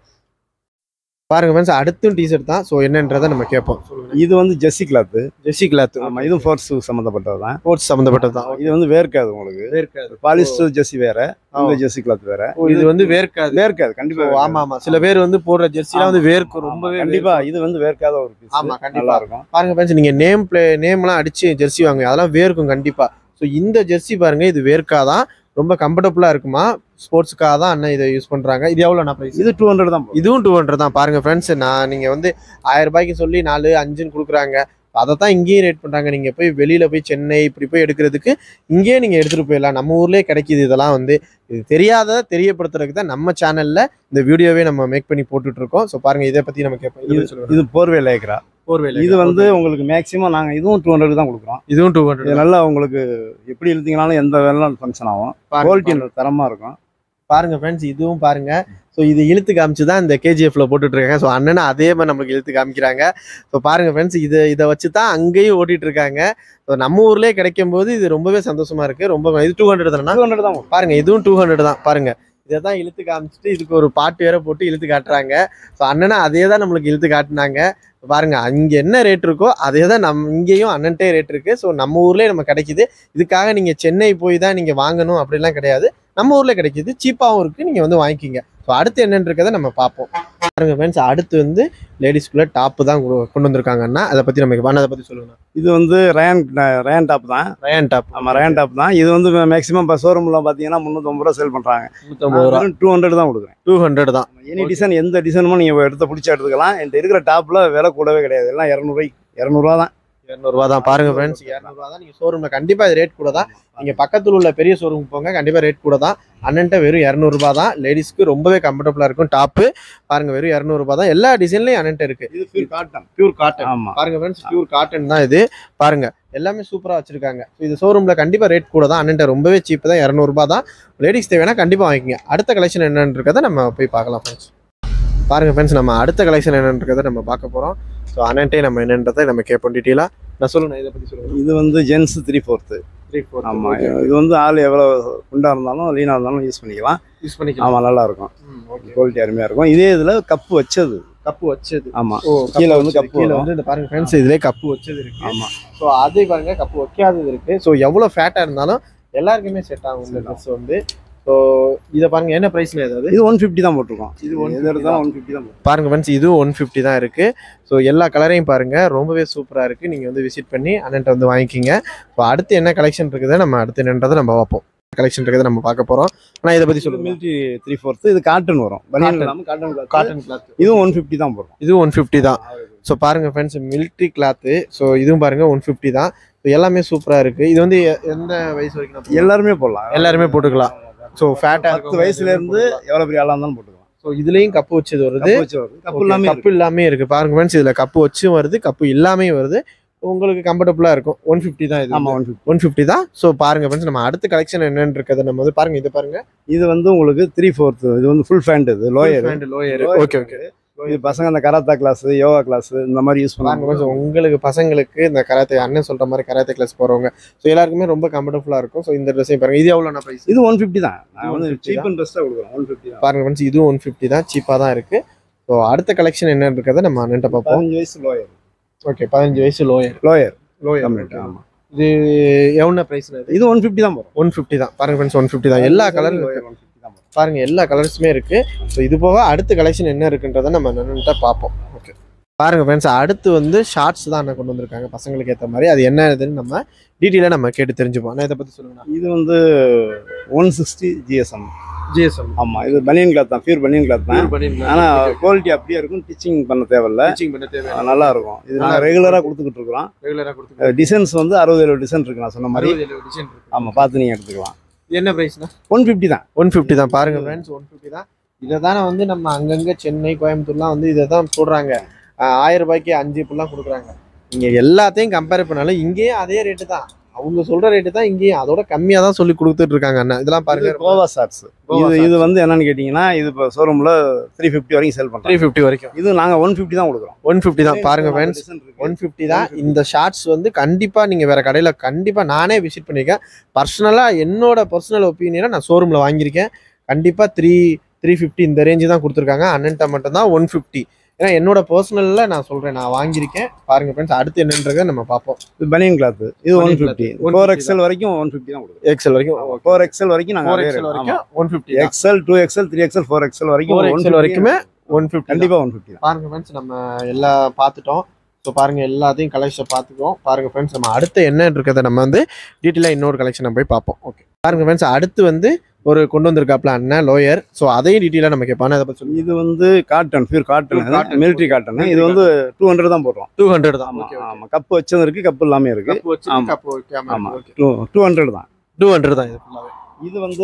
A: பாருங்க ஃப்ரெண்ட்ஸ் அடுத்தும் டிஷர்ட் தான். ஸோ என்னன்றதை நம்ம கேட்போம்.
B: இது வந்து ஜெர்சி கிளாத்.
A: Jersey cloth.
B: ஆமாம் இதுவும் ஃபோர்ஸ் சம்மந்தப்பட்டது தான்.
A: ஃபோர்ஸ் சம்மந்தப்பட்டது தான்.
B: இது வந்து வேர்க்காது உங்களுக்கு.
A: வேர்க்காது.
B: பாலிஸ்டர் ஜெர்சி வேற, இந்த ஜெர்சி கிளாத் வேற.
A: இது வந்து வேர்க்காது.
B: வேர்க்காது கண்டிப்பா.
A: ஆமா ஆமா சில பேர் வந்து போடுற ஜெர்சிலாம் வந்து வேர்க்கும் ரொம்பவே.
B: கண்டிப்பா இது வந்து வேர்க்காத ஒரு பீஸ்.
A: ஆமா கண்டிப்பா இருக்கும். பாருங்க ஃப்ரெண்ட்ஸ் நீங்க நேம் பிளே நேம்லாம் அடிச்சு ஜெர்சி வாங்க, அதெல்லாம் வேர்க்கும் கண்டிப்பா. ஸோ இந்த ஜெர்சி பாருங்க இது வேர்க்காதான், ரொம்ப கம்ஃபர்டபுளா இருக்குமா. ஸ்போர்ட்ஸ்க்காக தான் அண்ணன் இதை யூஸ் பண்றாங்க. இது எவ்வளோ ப்ரைஸ்?
B: இது டூ ஹண்ட்ரட் தான்.
A: இதுவும் டூ ஹண்ட்ரட் தான். பாருங்க ஃப்ரெண்ட்ஸ் நான் நீங்க வந்து ஆயிரம் ரூபாய்க்கு சொல்லி நாலு அஞ்சுன்னு கொடுக்குறாங்க. அதை தான் இங்கேயும் ரேட் பண்றாங்க. நீங்க போய் வெளியில போய் சென்னை இப்படி போய் எடுக்கிறதுக்கு இங்கேயே நீங்க எடுத்துட்டு போயிடலாம். நம்ம ஊர்லயே கிடைக்குது. இதெல்லாம் வந்து இது தெரியாத தெரியப்படுத்துறதுக்கு தான் நம்ம சேனல்ல இந்த வீடியோவே நம்ம மேக் பண்ணி போட்டுட்டு இருக்கோம். ஸோ பாருங்க இதை பத்தி நம்ம கேட்போம்.
B: இது போர்வே லேக்ரா. இது வந்து உங்களுக்கு மேக்ஸிமம் நாங்கள் இதுவும் டூ ஹண்ட்ரட் தான் கொடுக்குறோம்.
A: இதுவும் டூ ஹண்ட்ரட்.
B: நல்லா உங்களுக்கு எப்படி இழுத்தீங்கனாலும் எந்த வேலையும் ஃபங்க்ஷன் ஆகும். குவாலிட்டி தரமா இருக்கும்.
A: பாருங்க ஃப்ரெண்ட்ஸ் இதுவும் பாருங்க. ஸோ இது இழுத்து காமிச்சு தான் இந்த கேஜிஎஃப்ல போட்டுட்டு இருக்காங்க. ஸோ அண்ணனை அதே மாதிரி நம்மளுக்கு இழுத்து காமிக்கிறாங்க. ஸோ பாருங்க ஃப்ரெண்ட்ஸ் இது இதை வச்சு தான் அங்கேயும் ஓட்டிட்டு இருக்காங்க. ஸோ நம்ம ஊர்லேயே கிடைக்கும் போது இது ரொம்பவே சந்தோஷமா இருக்கு. ரொம்ப இது டூ ஹண்ட்ரட் தானே? டூ ஹண்ட்ரட் தான். பாருங்க இதுவும் டூ ஹண்ட்ரட் தான். பாருங்க இதை தான் இழுத்து காமிச்சிட்டு இதுக்கு ஒரு பாட்டு வேற போட்டு இழுத்து காட்டுறாங்க. ஸோ அண்ணனை அதே தான் நம்மளுக்கு இழுத்து காட்டினாங்க. பாருங்க அங்கே என்ன ரேட் இருக்கோ அதே தான் நம்ம இங்கேயும் அண்ணன்ட்டே ரேட் இருக்கு. ஸோ நம்ம ஊர்லேயே நம்ம கிடைக்குது. இதுக்காக நீங்க சென்னை போய் தான் நீங்க வாங்கணும் அப்படிலாம் கிடையாது. நம்ம ஊர்ல கிடைக்குது, சீப்பாகவும் இருக்கு. நீங்க வந்து வாங்கிக்கிங்க. ஸோ அடுத்து என்னன்னு இருக்கதை நம்ம பார்ப்போம். பாருங்க ஃப்ரெண்ட்ஸ் அடுத்து வந்து லேடிஸ்குள்ள டாப்பு தான் கொண்டு வந்திருக்காங்கன்னா அதை பத்தி நம்ம அதை பத்தி சொல்லுங்க.
B: இது வந்து ரயான் ரயான் டாப் தான்.
A: Rayon top.
B: ஆமா ரயான் டாப் தான். இது வந்து மேக்ஸிமம் இப்போ ஷோரூம்ல பாத்தீங்கன்னா முந்நூற்றம்பது ரூபா சேல் பண்றாங்க. முந்நூற்றம்பது ரூபா. டூ ஹண்ட்ரட் தான் கொடுக்குறேன். டூ ஹண்ட்ரட் தான். எனி டிசைன் எந்த டிசைனுமோ நீங்க எடுத்து பிடிச்சா எடுத்துக்கலாம். என்கிட்ட இருக்கிற டாப்ல விலை கூடவே கிடையாது. எல்லாம் இரநூறுவாய்க்கு இரநூறுவா தான்.
A: இரநூறுவா தான் பாருங்க ஃப்ரெண்ட்ஸ், இரநூறுவா தான். நீங்கள் ஷோரூமில் கண்டிப்பாக இது ரேட் கூட தான். நீங்கள் பக்கத்தில் உள்ள பெரிய ஷோரூம் போங்க, கண்டிப்பாக ரேட் கூட தான். அண்ணன்ட்ட வெறும் இரநூறுபா தான். லேடிஸ்க்கு ரொம்பவே கம்ஃபர்டபுளாக இருக்கும். டாப்பு பாருங்க வெறும் இரநூறுபா தான். எல்லா டிசைன்லையும் அண்ணன்ட்ட இருக்கு.
B: இது பியூர் காட்டன்.
A: Pure cotton.
B: ஆமா
A: பாருங்க ஃப்ரெண்ட்ஸ், பியூர் காட்டன் தான் இது. பாருங்க எல்லாமே சூப்பராக வச்சிருக்காங்க. இது ஷோரூமில் கண்டிப்பாக ரேட் கூட தான். அண்ணன்ட்ட ரொம்பவே சீப்பு தான், இரநூறுபா தான். லேடிஸ் தேவைன்னா கண்டிப்பாக வாங்கிக்கங்க. அடுத்த கலெக்ஷன் என்னன்றதை நம்ம போய் பார்க்கலாம் ஃப்ரெண்ட்ஸ். பாருங்க ஃப்ரெண்ட்ஸ், நம்ம அடுத்த கலெக்ஷன் என்னன்றதை நம்ம பார்க்க போகிறோம். ஸோ அண்ணன்ட்டே நம்ம என்னன்றதை நம்ம கேட்போம் டீட்டெயிலாக. நான் சொல்லுங்க, இதை பற்றி சொல்லுங்கள்.
B: இது வந்து gents three fourth.
A: Three four
B: ஆமாம், இது வந்து ஆள் எவ்வளோ குண்டாக இருந்தாலும் லீனாக இருந்தாலும் யூஸ் பண்ணிக்கலாம்.
A: யூஸ் பண்ணிக்கலாம்.
B: ஆமாம், நல்லா இருக்கும். குவாலிட்டி அருமையாக இருக்கும். இதே இதில் கப்பு வச்சது.
A: கப்பு வச்சது.
B: ஆமாம்,
A: ஓ
B: கீழே வந்து கப்பு
A: கீழே வந்து இந்த பாருங்க ஃப்ரெண்ட்ஸ், இதுலேயே கப்பு வச்சது இருக்கு.
B: ஆமாம்,
A: ஸோ அதே பாருங்க கப்பு வைக்காதது இருக்கு. ஸோ எவ்வளோ ஃபேட்டாக இருந்தாலும் எல்லாருக்குமே செட் ஆகும் இந்த ட்ரெஸ் வந்து. ஸோ இதை பாருங்க, என்ன ப்ரைஸ்ல ஏதாவது?
B: இது ஒன் ஃபிஃப்டி தான் போட்டிருக்கோம்.
A: இது ஒன்
B: எது எடுத்தாலும் ஒன் ஃபிஃப்டி தான் போட்டுருக்கோம்.
A: பாருங்க ஃப்ரெண்ட்ஸ், இது ஒன் ஃபிஃப்டி தான் இருக்கு. ஸோ எல்லா கலரையும் பாருங்க, ரொம்பவே சூப்பராக இருக்கு. நீங்க வந்து விசிட் பண்ணி அண்ணன்ட்ட வந்து வாங்கிக்கிங்க. ஸோ அடுத்து என்ன கலெக்ஷன் இருக்குது, நம்ம அடுத்து என்னன்றதை நம்ம பார்ப்போம். கலெக்ஷன் இருக்கிறத நம்ம பார்க்க போறோம். ஆனால் இதை பத்தி சொல்லுங்க.
B: Military three fourth. இது காட்டன் வரும். பனியன் இல்லாமல் காட்டன் கிளாத்.
A: Cotton cloth.
B: இதுவும் ஒன் ஃபிஃப்டி தான் போடுறோம்.
A: இது ஒன் ஃபிஃப்டி தான். ஸோ பாருங்க ஃப்ரெண்ட்ஸ், மிலிட்ரி கிளாத்து. ஸோ இதுவும் பாருங்க ஒன் ஃபிஃப்டி தான். ஸோ எல்லாமே சூப்பராக இருக்கு. இது வந்து எ- எந்த வயசு வரைக்கும்
B: எல்லாருமே போடலாம்.
A: எல்லாருமே போட்டுக்கலாம். ஸோ ஃபேட்டா
B: பத்து வயசுல இருந்து எவ்வளவு பெரிய ஆளா இருந்தாலும் போட்டுக்கலாம்.
A: ஸோ இதுலயும் கப்பு வச்சது வருது.
B: கப்பு வச்சு வருது. கப்பு இல்லாம
A: கப்பு இல்லாமே இருக்கு. பாருங்க ஃப்ரெண்ட்ஸ், இதுல கப்பு வச்சும் வருது, கப்பு இல்லாமே வருது. உங்களுக்கு கம்ஃபர்டபுளா இருக்கும். ஒன் ஃபிஃப்டி தான் இது.
B: ஆமா, ஒன் ஃபிஃப்டி.
A: ஒன் ஃபிஃப்டி தான். ஸோ பாருங்க ஃப்ரெண்ட்ஸ், நம்ம அடுத்த கலெக்ஷன் என்னன்னு இருக்கிறத நம்ம வந்து பாருங்க. இது பாருங்க,
B: இது வந்து உங்களுக்கு த்ரீ ஃபோர்த்து. இது வந்து ஃபுல் ஃபேண்ட். இது லோயர்.
A: லோயர். Okay okay.
B: இது பசங்க அந்த கராத்தா கிளாஸ், யோகா கிளாஸ் இந்த மாதிரி யூஸ்
A: பாருங்க
B: பண்ணுவாங்க.
A: ஃப்ரெண்ட்ஸ், உங்களுக்கு பசங்களுக்கு இந்த கராத்தே அண்ணன் சொல்ற மாதிரி கராத்தே கிளாஸ் போறவங்க ஸோ எல்லாருக்குமே ரொம்ப கம்ஃபர்டபுளா இருக்கும். ஸோ இந்த ட்ரெஸ்ஸையும் பாருங்க. இது எவ்வளோ பிரைஸ்?
B: இது ஒன் ஃபிஃப்டி தான். நான் வந்து
A: one fifty
B: சீப் அண்ட் பெஸ்ட்டாக கொடுக்குறேன். ஒன் ஃபிஃப்டி தான்.
A: பாருங்க ஃப்ரெண்ட்ஸ், இதுவும் ஒன் ஃபிஃப்டி தான். சீப்பா தான் இருக்கு. ஸோ அடுத்த கலெக்ஷன் என்ன இருக்கிறத நம்ம அண்ணன்ட்ட பார்ப்போம்.
B: பதினஞ்சு வயசு லோயர்.
A: ஓகே, பதினஞ்சு வயசு லோயர்.
B: Lower
A: lower.
B: கம்ப்ளீட். ஆமா,
A: இது எவ்வளோ பிரைஸ்?
B: இது ஒன் ஃபிஃப்டி தான் போகிறோம்.
A: ஒன் ஃபிஃப்டி தான். பாருங்க ஃப்ரெண்ட்ஸ், ஒன் ஃபிஃப்டி தான். எல்லா கலரும்
B: லோயர் ஒன் ஃபிஃப்டி தான் போகிறோம்.
A: பாருங்க, எல்லா கலர்ஸுமே இருக்கு. ஸோ இது போக அடுத்த கலெக்ஷன் என்ன இருக்குன்றதை நம்ம என்னன்ட்ட பார்ப்போம். ஓகே பாருங்க ஃப்ரெண்ட்ஸ், அடுத்து வந்து ஷார்ட்ஸ் தான் அண்ணன் கொண்டு வந்திருக்காங்க பசங்களுக்கு ஏற்ற மாதிரி. அது என்ன இதுன்னு நம்ம டீட்டெயிலாக நம்ம கேட்டு தெரிஞ்சுப்போம். நான் இதை பற்றி சொல்லுங்கண்ணா.
B: இது வந்து ஒன் சிக்ஸ்டி ஜிஎஸ்எம்.
A: ஜிஎஸ்எம்.
B: ஆமா, இது பனியன் கிளாத் தான். பியூர் பனியன் கிளாத் தான். ஆனா குவாலிட்டி அப்படியே இருக்கும். டிச்சிங் பண்ண தேவையில்ல.
A: டீச்சிங் பண்ண தேவை.
B: நல்லா இருக்கும். இது நாங்கள் ரெகுலராக கொடுத்துக்கிட்டு இருக்கிறோம்.
A: ரெகுலராக கொடுத்து
B: டிசைன்ஸ் வந்து அறுபது எழுபது டிசைன் இருக்கு நான் சொன்ன மாதிரி.
A: டிசைன் இருக்கு.
B: ஆமா, பார்த்து நீங்கள் எடுத்துக்கலாம்.
A: இது என்ன பிரைஸ்னா?
B: ஒன் ஃபிஃப்டி தான்.
A: ஒன் ஃபிஃப்டி தான். பாருங்க ஃப்ரெண்ட்ஸ், ஒன் ஃபிஃப்டி தான். இதை தானே வந்து நம்ம அங்கங்கே சென்னை கோயம்புத்தூர்லாம் வந்து இதை தான் போடுறாங்க. ஆயிரம் ரூபாய்க்கு அஞ்சு இப்படிலாம் கொடுக்குறாங்க. இங்கே எல்லாத்தையும் கம்பேர் பண்ணாலும் இங்கேயும் அதே ரேட்டு தான். அவங்க சொல்ற ரேட்டு தான் இங்கேயும் அதோட கம்மியாக தான் சொல்லி கொடுத்துட்டு இருக்காங்க அண்ணன். இதெல்லாம் பாருங்க,
B: கோவா ஷார்ட்ஸ். இது இது வந்து என்னன்னு கேட்டிங்கன்னா, இது இப்போ ஷோரூமில் த்ரீ ஃபிஃப்டி வரைக்கும் சேல் பண்ணுறோம்.
A: த்ரீ ஃபிஃப்டி வரைக்கும்.
B: இது நாங்கள் ஒன் ஃபிஃப்டி தான் கொடுக்குறோம்.
A: ஒன் ஃபிஃப்டி தான். பாருங்க ஃப்ரெண்ட்ஸ், ஒன் ஃபிஃப்டி தான். இந்த ஷார்ட்ஸ் வந்து கண்டிப்பாக நீங்கள் வேறு கடையில் கண்டிப்பாக நானே விசிட் பண்ணியிருக்கேன். பர்சனலாக என்னோட பர்சனல் ஒப்பீனியனை நான் ஷோரூமில் வாங்கியிருக்கேன். கண்டிப்பாக த்ரீ த்ரீ ஃபிஃப்டி இந்த ரேஞ்சு தான் கொடுத்துருக்காங்க. அண்ணன்ட்ட மட்டும் தான் ஒன் ஃபிஃப்டி. ஏன்னா என்னோட பர்சனலில் நான் சொல்கிறேன், நான் வாங்கியிருக்கேன். பாருங்க ஃப்ரெண்ட்ஸ், அடுத்து என்னன்றதை நம்ம பார்ப்போம்.
B: இது பனியன் கிளாத். இது ஒன் ஃபிஃப்டி. ஃபோர் எக்ஸ்எல் வரைக்கும் ஒன் ஃபிஃப்டி தான் கொடுக்குறோம்.
A: எக்ஸ்எல் வரைக்கும்.
B: ஃபோர் எக்ஸ்எல் வரைக்கும்
A: ஃபோர்
B: நாங்கள்
A: எக்ஸ்எல் வரைக்கும் one fifty.
B: XL, two XL, three XL, four XL வரைக்கும்
A: ஃபோர் எக்ஸ்எல் வரைக்குமே ஒன் ஃபிஃப்டி.
B: கண்டிப்பாக ஒன் ஃபிஃப்டி தான்.
A: பாருங்க ஃப்ரெண்ட்ஸ், நம்ம எல்லாம் பார்த்துட்டோம். ஸோ பாருங்க, எல்லாத்தையும் கலெக்ஷன் பார்த்துக்குவோம். பாருங்க ஃப்ரெண்ட்ஸ், நம்ம அடுத்து என்ன இருக்கிறத நம்ம வந்து டீட்டெயிலாக இன்னொரு கலெக்ஷன் போய் பார்ப்போம். ஓகே பாருங்க ஃப்ரெண்ட்ஸ், அடுத்து வந்து ஒரு கொண்டு வந்திருக்காப்ல அண்ணன் லோயர். ஸோ அதையும் டீட்டெயிலாக நம்ம கேட்பானே. அதை பற்றி சொல்லி.
B: இது வந்து cotton, pure cotton, military cotton. இது வந்து டூ ஹண்ட்ரட் தான் போடுறோம்.
A: டூ ஹண்ட்ரட் தான்.
B: ஆமாம் ஆமாம். கப்பு வச்சது இருக்கு, கப்பு இல்லாமல் இருக்கு. ஆமாம், டூ டூ ஹண்ட்ரட் தான்.
A: டூ ஹண்ட்ரட் தான். இது ஃபுல்லாகவே.
B: இது வந்து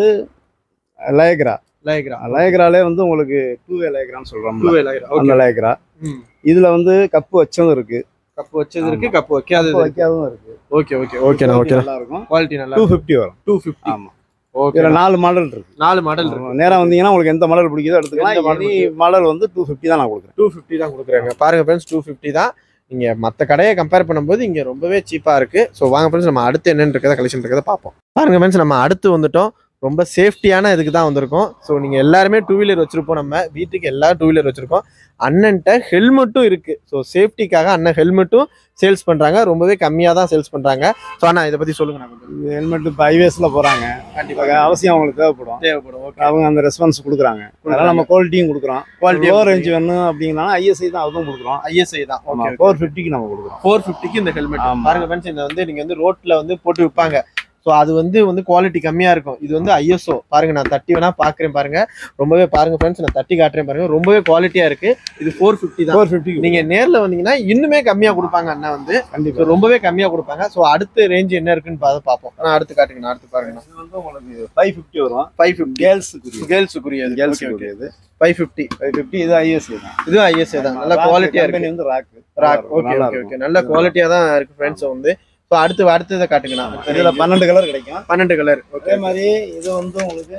B: லயக்ரா.
A: லயக்ரா.
B: லயக்ராலே வந்து உங்களுக்கு டூ வே லயக்ரான்னு சொல்கிறோம்.
A: Two way lycra.
B: அந்த லயக்ரா. இதில் வந்து கப்பு வச்சதும் இருக்கு,
A: கப்பு வச்சது இருக்கு, கப்பு வைக்காதது
B: வைக்காததும் இருக்கு.
A: ஓகே ஓகே ஓகேண்ணா. ஓகே,
B: நல்லா இருக்கும்.
A: குவாலிட்டி நல்லா.
B: டூ ஃபிஃப்டி வரும்.
A: Two fifty.
B: ஆமாம்.
A: ஓகே.
B: இதில் நாலு மாடல் இருக்கு.
A: நாலு மாடல் இருக்கு.
B: நேராக வந்தீங்கன்னா உங்களுக்கு எந்த மாடல் பிடிக்குதோ எடுத்துக்கலாம். எனி மாடல் வந்து டூ ஃபிஃப்டி தான் நான் கொடுக்குறேன்.
A: டூ ஃபிஃப்டி தான் கொடுக்குறாங்க. பாருங்க ஃப்ரெண்ட்ஸ், டூ ஃபிஃப்டி தான். நீங்கள் மற்ற கடையை கம்பேர் பண்ணும்போது இங்கே ரொம்பவே சீப்பாக இருக்குது. ஸோ வாங்க ஃப்ரெண்ட்ஸ், நம்ம அடுத்து என்னென்னு இருக்கிறத கலெக்ஷன் இருக்கிறத பார்ப்போம். பாருங்க ஃப்ரெண்ட்ஸ், நம்ம அடுத்து வந்துட்டோம். ரொம்ப சேஃப்டியான இதுக்கு தான் வந்திருக்கோம். ஸோ நீங்கள் எல்லாருமே டூ வீலர் வச்சுருப்போம். நம்ம வீட்டுக்கு எல்லாரும் டூ வீலர் வச்சுருக்கோம். அண்ணன்ட்ட ஹெல்மெட்டும் இருக்குது. ஸோ சேஃப்டிக்காக அண்ணன் ஹெல்மெட்டும் சேல்ஸ் பண்ணுறாங்க. ரொம்பவே கம்மியாக தான் சேல்ஸ் பண்ணுறாங்க. ஸோ அண்ணா இதை பற்றி சொல்லுங்கள். நான்
B: ஹெல்மெட் இப்போ ஹைவேஸில் போகிறாங்க, கண்டிப்பாக அவசியம் அவங்களுக்கு தேவைப்படும்.
A: தேவைப்படும். ஓகே.
B: அவங்க அந்த ரெஸ்பான்ஸ் கொடுக்குறாங்க. அதனால் நம்ம குவாலிட்டியும் கொடுக்குறோம். குவாலிட்டி லோ ரேஞ்ச் வேணும் அப்படின்னா ஐஎஸ்ஐ தான், அதுவும் கொடுக்குறோம்.
A: ஐஎஸ்ஐ தான். ஓகே.
B: ஃபோர் ஃபிஃப்டிக்கு நம்ம கொடுக்குறோம்.
A: ஃபோர் ஃபிஃப்டிக்கு இந்த ஹெல்மெட். பாருங்க ஃப்ரெண்ட்ஸ், இந்த வந்து நீங்கள் வந்து ரோட்டில் வந்து போட்டு விற்பாங்க. ஸோ அது வந்து வந்து குவாலிட்டி கம்மியாக இருக்கும். இது வந்து ஐஎஸ்ஓ பாருங்க, நான் தட்டி வேணா பார்க்குறேன் பாருங்க, ரொம்பவே பாருங்க ஃப்ரெண்ட்ஸ், நான் தட்டி காட்டுறேன் பாருங்க, ரொம்பவே குவாலிட்டியாக இருக்கு. இது ஃபோர் ஃபிஃப்டி தான்.
B: ஃபோர் ஃபிஃப்டி
A: நீங்கள் நேரில் வந்தீங்கன்னா இன்னுமே கம்மியாக கொடுப்பாங்க அண்ணா வந்து,
B: கண்டிப்பாக
A: ரொம்பவே கம்மியாக கொடுப்பாங்க. ஸோ அடுத்த ரேஞ்ச் என்ன இருக்குன்னு பார்த்து பார்ப்போம். நான் அடுத்து காட்டுங்க, நான் அடுத்து பாருங்க.
B: இது வந்து உங்களுக்கு ஃபைவ் ஃபிஃப்டி வரும்.
A: ஃபைவ் ஃபிஃப்டி
B: கேர்ள்ஸுக்குரிய
A: கேர்ள்ஸுக்குரியது
B: கேர்ள்ஸுக்குரியது
A: ஃபைவ் ஃபிஃப்டி
B: ஃபைவ் ஃபிஃப்டி இது ஐஎஸ்ஏ தான்.
A: இது ஐஎஸ்ஏ தான். நல்ல குவாலிட்டியாக இருக்கு.
B: கம்பெனி வந்து rock
A: rock. Okay okay okay நல்ல குவாலிட்டியாக தான் இருக்கு ஃப்ரெண்ட்ஸ் வந்து. ஸோ அடுத்து அடுத்ததை காட்டுங்கண்ணா.
B: இதில் பன்னெண்டு கலர் கிடைக்கும்.
A: பன்னெண்டு கலர்.
B: அதே மாதிரி இது வந்து உங்களுக்கு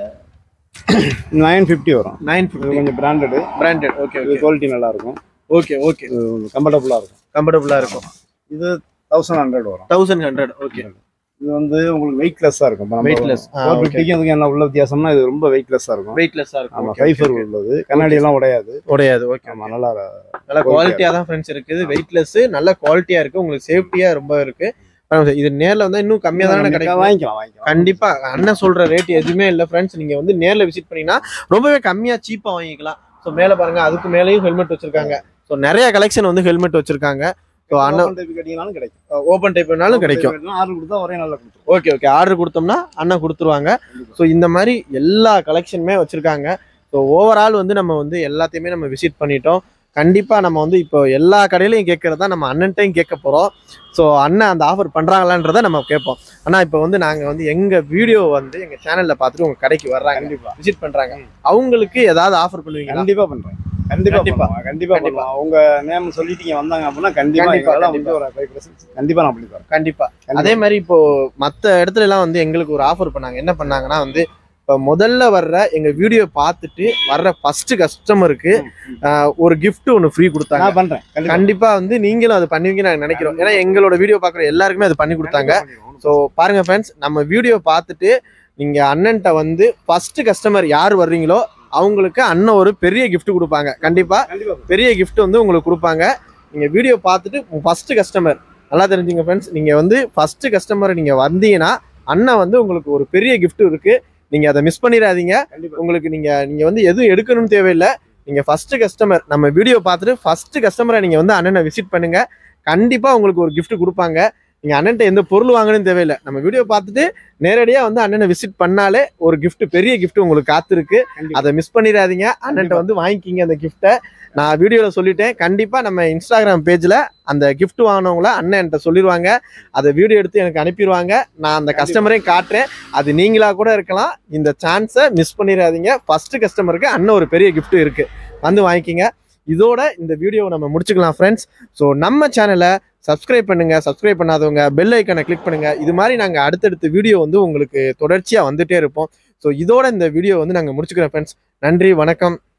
B: நைன் ஃபிஃப்டி வரும்.
A: நைன்
B: இது
A: ஃபிஃப்டி
B: கொஞ்சம் பிராண்டடு
A: பிராண்டட். ஓகே
B: இது
A: ஓகே
B: குவாலிட்டி நல்லா இருக்கும்.
A: ஓகே ஓகே
B: கம்ஃபர்டபுளாக இருக்கும்.
A: கம்ஃபர்டபுளாக இருக்கும்.
B: இது தௌசண்ட் ஹண்ட்ரட் வரும்.
A: Thousand hundred. ஓகே
B: இது வந்து உங்களுக்கு வெயிட்லெஸ்ஸாக இருக்கும்.
A: வெயிட்லெஸ்.
B: ஃபோர் ஃபிஃப்டிக்கு அதுக்கு என்ன உள்ள வித்தியாசம்னா இது ரொம்ப வெயிட்லெஸ்ஸாக இருக்கும்.
A: வெயிட்லெஸ்ஸாக இருக்கும்.
B: ஆமாம், ஃபைபர் உள்ளது, கண்ணாடி எல்லாம் உடையாது.
A: உடையாது. ஓகே
B: ஆமாம், நல்லா
A: நல்ல குவாலிட்டியாக தான் ஃப்ரெண்ட்ஸ் இருக்குது. வெயிட்லெஸ் நல்ல குவாலிட்டியாக இருக்கு. உங்களுக்கு சேஃப்டியாக ரொம்ப இருக்கு. இது நேரில் வந்தால் இன்னும் கம்மியாக தானே கிடைக்கும்.
B: வாங்கிக்கலாம் வாங்கிக்கலாம்.
A: கண்டிப்பா அண்ணன் சொல்ற ரேட் எதுவுமே இல்லை ஃப்ரெண்ட்ஸ். நீங்க வந்து நேரில் விசிட் பண்ணீங்கன்னா ரொம்பவே கம்மியா சீப்பா வாங்கிக்கலாம். ஸோ மேலே பாருங்க, அதுக்கு மேலேயும் ஹெல்மெட் வச்சிருக்காங்க. ஸோ நிறைய கலெக்ஷன் வந்து ஹெல்மெட் வச்சிருக்காங்க. ஸோ அண்ணன்
B: கேட்டீங்கன்னாலும் கிடைக்கும்.
A: ஓப்பன் டைப்னாலும் கிடைக்கும்.
B: ஆர்டர் கொடுத்தா ஒரே நாளில் கொடுத்துருவோம்.
A: ஓகே ஓகே ஆர்டர் கொடுத்தோம்னா அண்ணன் கொடுத்துருவாங்க. ஸோ இந்த மாதிரி எல்லா கலெக்ஷனுமே வச்சிருக்காங்க. ஸோ ஓவரால் வந்து நம்ம வந்து எல்லாத்தையுமே நம்ம விசிட் பண்ணிட்டோம். கண்டிப்பாக நம்ம வந்து இப்போ எல்லா கடையிலையும் கேட்கறதா நம்ம அண்ணன்ட்டையும் கேட்க போகிறோம். ஸோ அண்ணன் அந்த ஆஃபர் பண்ணுறாங்களான்றதை நம்ம கேட்போம். ஆனால் இப்போ வந்து நாங்கள் வந்து எங்கள் வீடியோ வந்து எங்கள் சேனலில் பார்த்துட்டு உங்கள் கடைக்கு வர்றாங்க,
B: கண்டிப்பாக
A: விசிட் பண்ணுறாங்க. அவங்களுக்கு ஏதாவது ஆஃபர் பண்ணுவீங்க?
B: கண்டிப்பாக பண்ணுறேன். கண்டிப்பாக கண்டிப்பாக கண்டிப்பாக பண்ணுவோம். அவங்க நேம் சொல்லிட்டீங்க வந்தாங்க அப்படின்னா கண்டிப்பாக வந்து ஒரு ஃபைவ் பர்சன்ட் கண்டிப்பாக நான் பண்ணி தரேன்.
A: கண்டிப்பாக. அதே மாதிரி இப்போ மற்ற இடத்துல எல்லாம் வந்து எங்களுக்கு ஒரு ஆஃபர் பண்ணாங்க. என்ன பண்ணாங்கன்னா வந்து இப்போ முதல்ல வர்ற எங்க வீடியோ பார்த்துட்டு வர்ற ஃபர்ஸ்ட் கஸ்டமருக்கு ஒரு கிஃப்ட் ஒன்று ஃப்ரீ கொடுத்தாங்க.
B: நான் பண்றேன்.
A: கண்டிப்பா வந்து நீங்களும் அது பண்ணுவீங்கன்னு நாங்கள் நினைக்கிறோம். ஏன்னா எங்களோட வீடியோ பார்க்குற எல்லாருக்குமே அது பண்ணி கொடுத்தாங்க. ஸோ பாருங்க ஃப்ரெண்ட்ஸ், நம்ம வீடியோ பார்த்துட்டு நீங்க அண்ணன்ட்ட வந்து ஃபர்ஸ்ட் கஸ்டமர் யார் வர்றீங்களோ அவங்களுக்கு அண்ணன் ஒரு பெரிய கிஃப்ட் கொடுப்பாங்க. கண்டிப்பா பெரிய கிஃப்ட் வந்து உங்களுக்கு கொடுப்பாங்க. நீங்க வீடியோ பார்த்துட்டு ஃபர்ஸ்ட் கஸ்டமர் நல்லா தெரிஞ்சுங்க ஃப்ரெண்ட்ஸ், நீங்க வந்து ஃபர்ஸ்ட் கஸ்டமர் நீங்க வந்தீங்கன்னா அண்ணன் வந்து உங்களுக்கு ஒரு பெரிய கிஃப்ட் இருக்கு. நீங்க அதை மிஸ் பண்ணிடாதீங்க. உங்களுக்கு நீங்க நீங்க வந்து எதுவும் எடுக்கணும்னு தேவையில்லை. நீங்க ஃபர்ஸ்ட் கஸ்டமர் நம்ம வீடியோ பார்த்துட்டு ஃபர்ஸ்ட் கஸ்டமரை நீங்க வந்து அண்ணனை விசிட் பண்ணுங்க. கண்டிப்பா உங்களுக்கு ஒரு கிஃப்ட் கொடுப்பாங்க. நீங்க அண்ணன்ட்ட எந்த பொருள் வாங்கணும்னு தேவையில்லை. நம்ம வீடியோ பார்த்துட்டு நேரடியா வந்து அண்ணனை விசிட் பண்ணாலே ஒரு கிஃப்ட், பெரிய கிஃப்ட் உங்களுக்கு காத்திருக்கு. அதை மிஸ் பண்ணிடாதீங்க. அண்ணன்ட்ட வந்து வாங்கிக்கிங்க அந்த கிஃப்ட்டை. நான் வீடியோவில் சொல்லிட்டேன். கண்டிப்பாக நம்ம இன்ஸ்டாகிராம் பேஜில் அந்த கிஃப்ட் வாங்கினவங்கள அண்ணன் என்கிட்ட சொல்லிடுவாங்க. அதை வீடியோ எடுத்து எனக்கு அனுப்பிடுவாங்க. நான் அந்த கஸ்டமரையும் காட்டுறேன். அது நீங்களாக கூட இருக்கலாம். இந்த சான்ஸை மிஸ் பண்ணிடாதீங்க. ஃபர்ஸ்ட் கஸ்டமருக்கு அண்ணன் ஒரு பெரிய கிஃப்ட் இருக்குது, வந்து வாங்கிக்கிங்க. இதோட இந்த வீடியோவை நம்ம முடிச்சுக்கலாம் ஃப்ரெண்ட்ஸ். ஸோ நம்ம சேனலை சப்ஸ்கிரைப் பண்ணுங்கள். சப்ஸ்கிரைப் பண்ணாதவங்க பெல் ஐக்கனை கிளிக் பண்ணுங்கள். இது மாதிரி நாங்கள் அடுத்தடுத்த வீடியோ வந்து உங்களுக்கு தொடர்ச்சியாக வந்துகிட்டே இருப்போம். ஸோ இதோட இந்த வீடியோ வந்து நாங்கள் முடிச்சுக்கிறோம் ஃப்ரெண்ட்ஸ். நன்றி, வணக்கம்.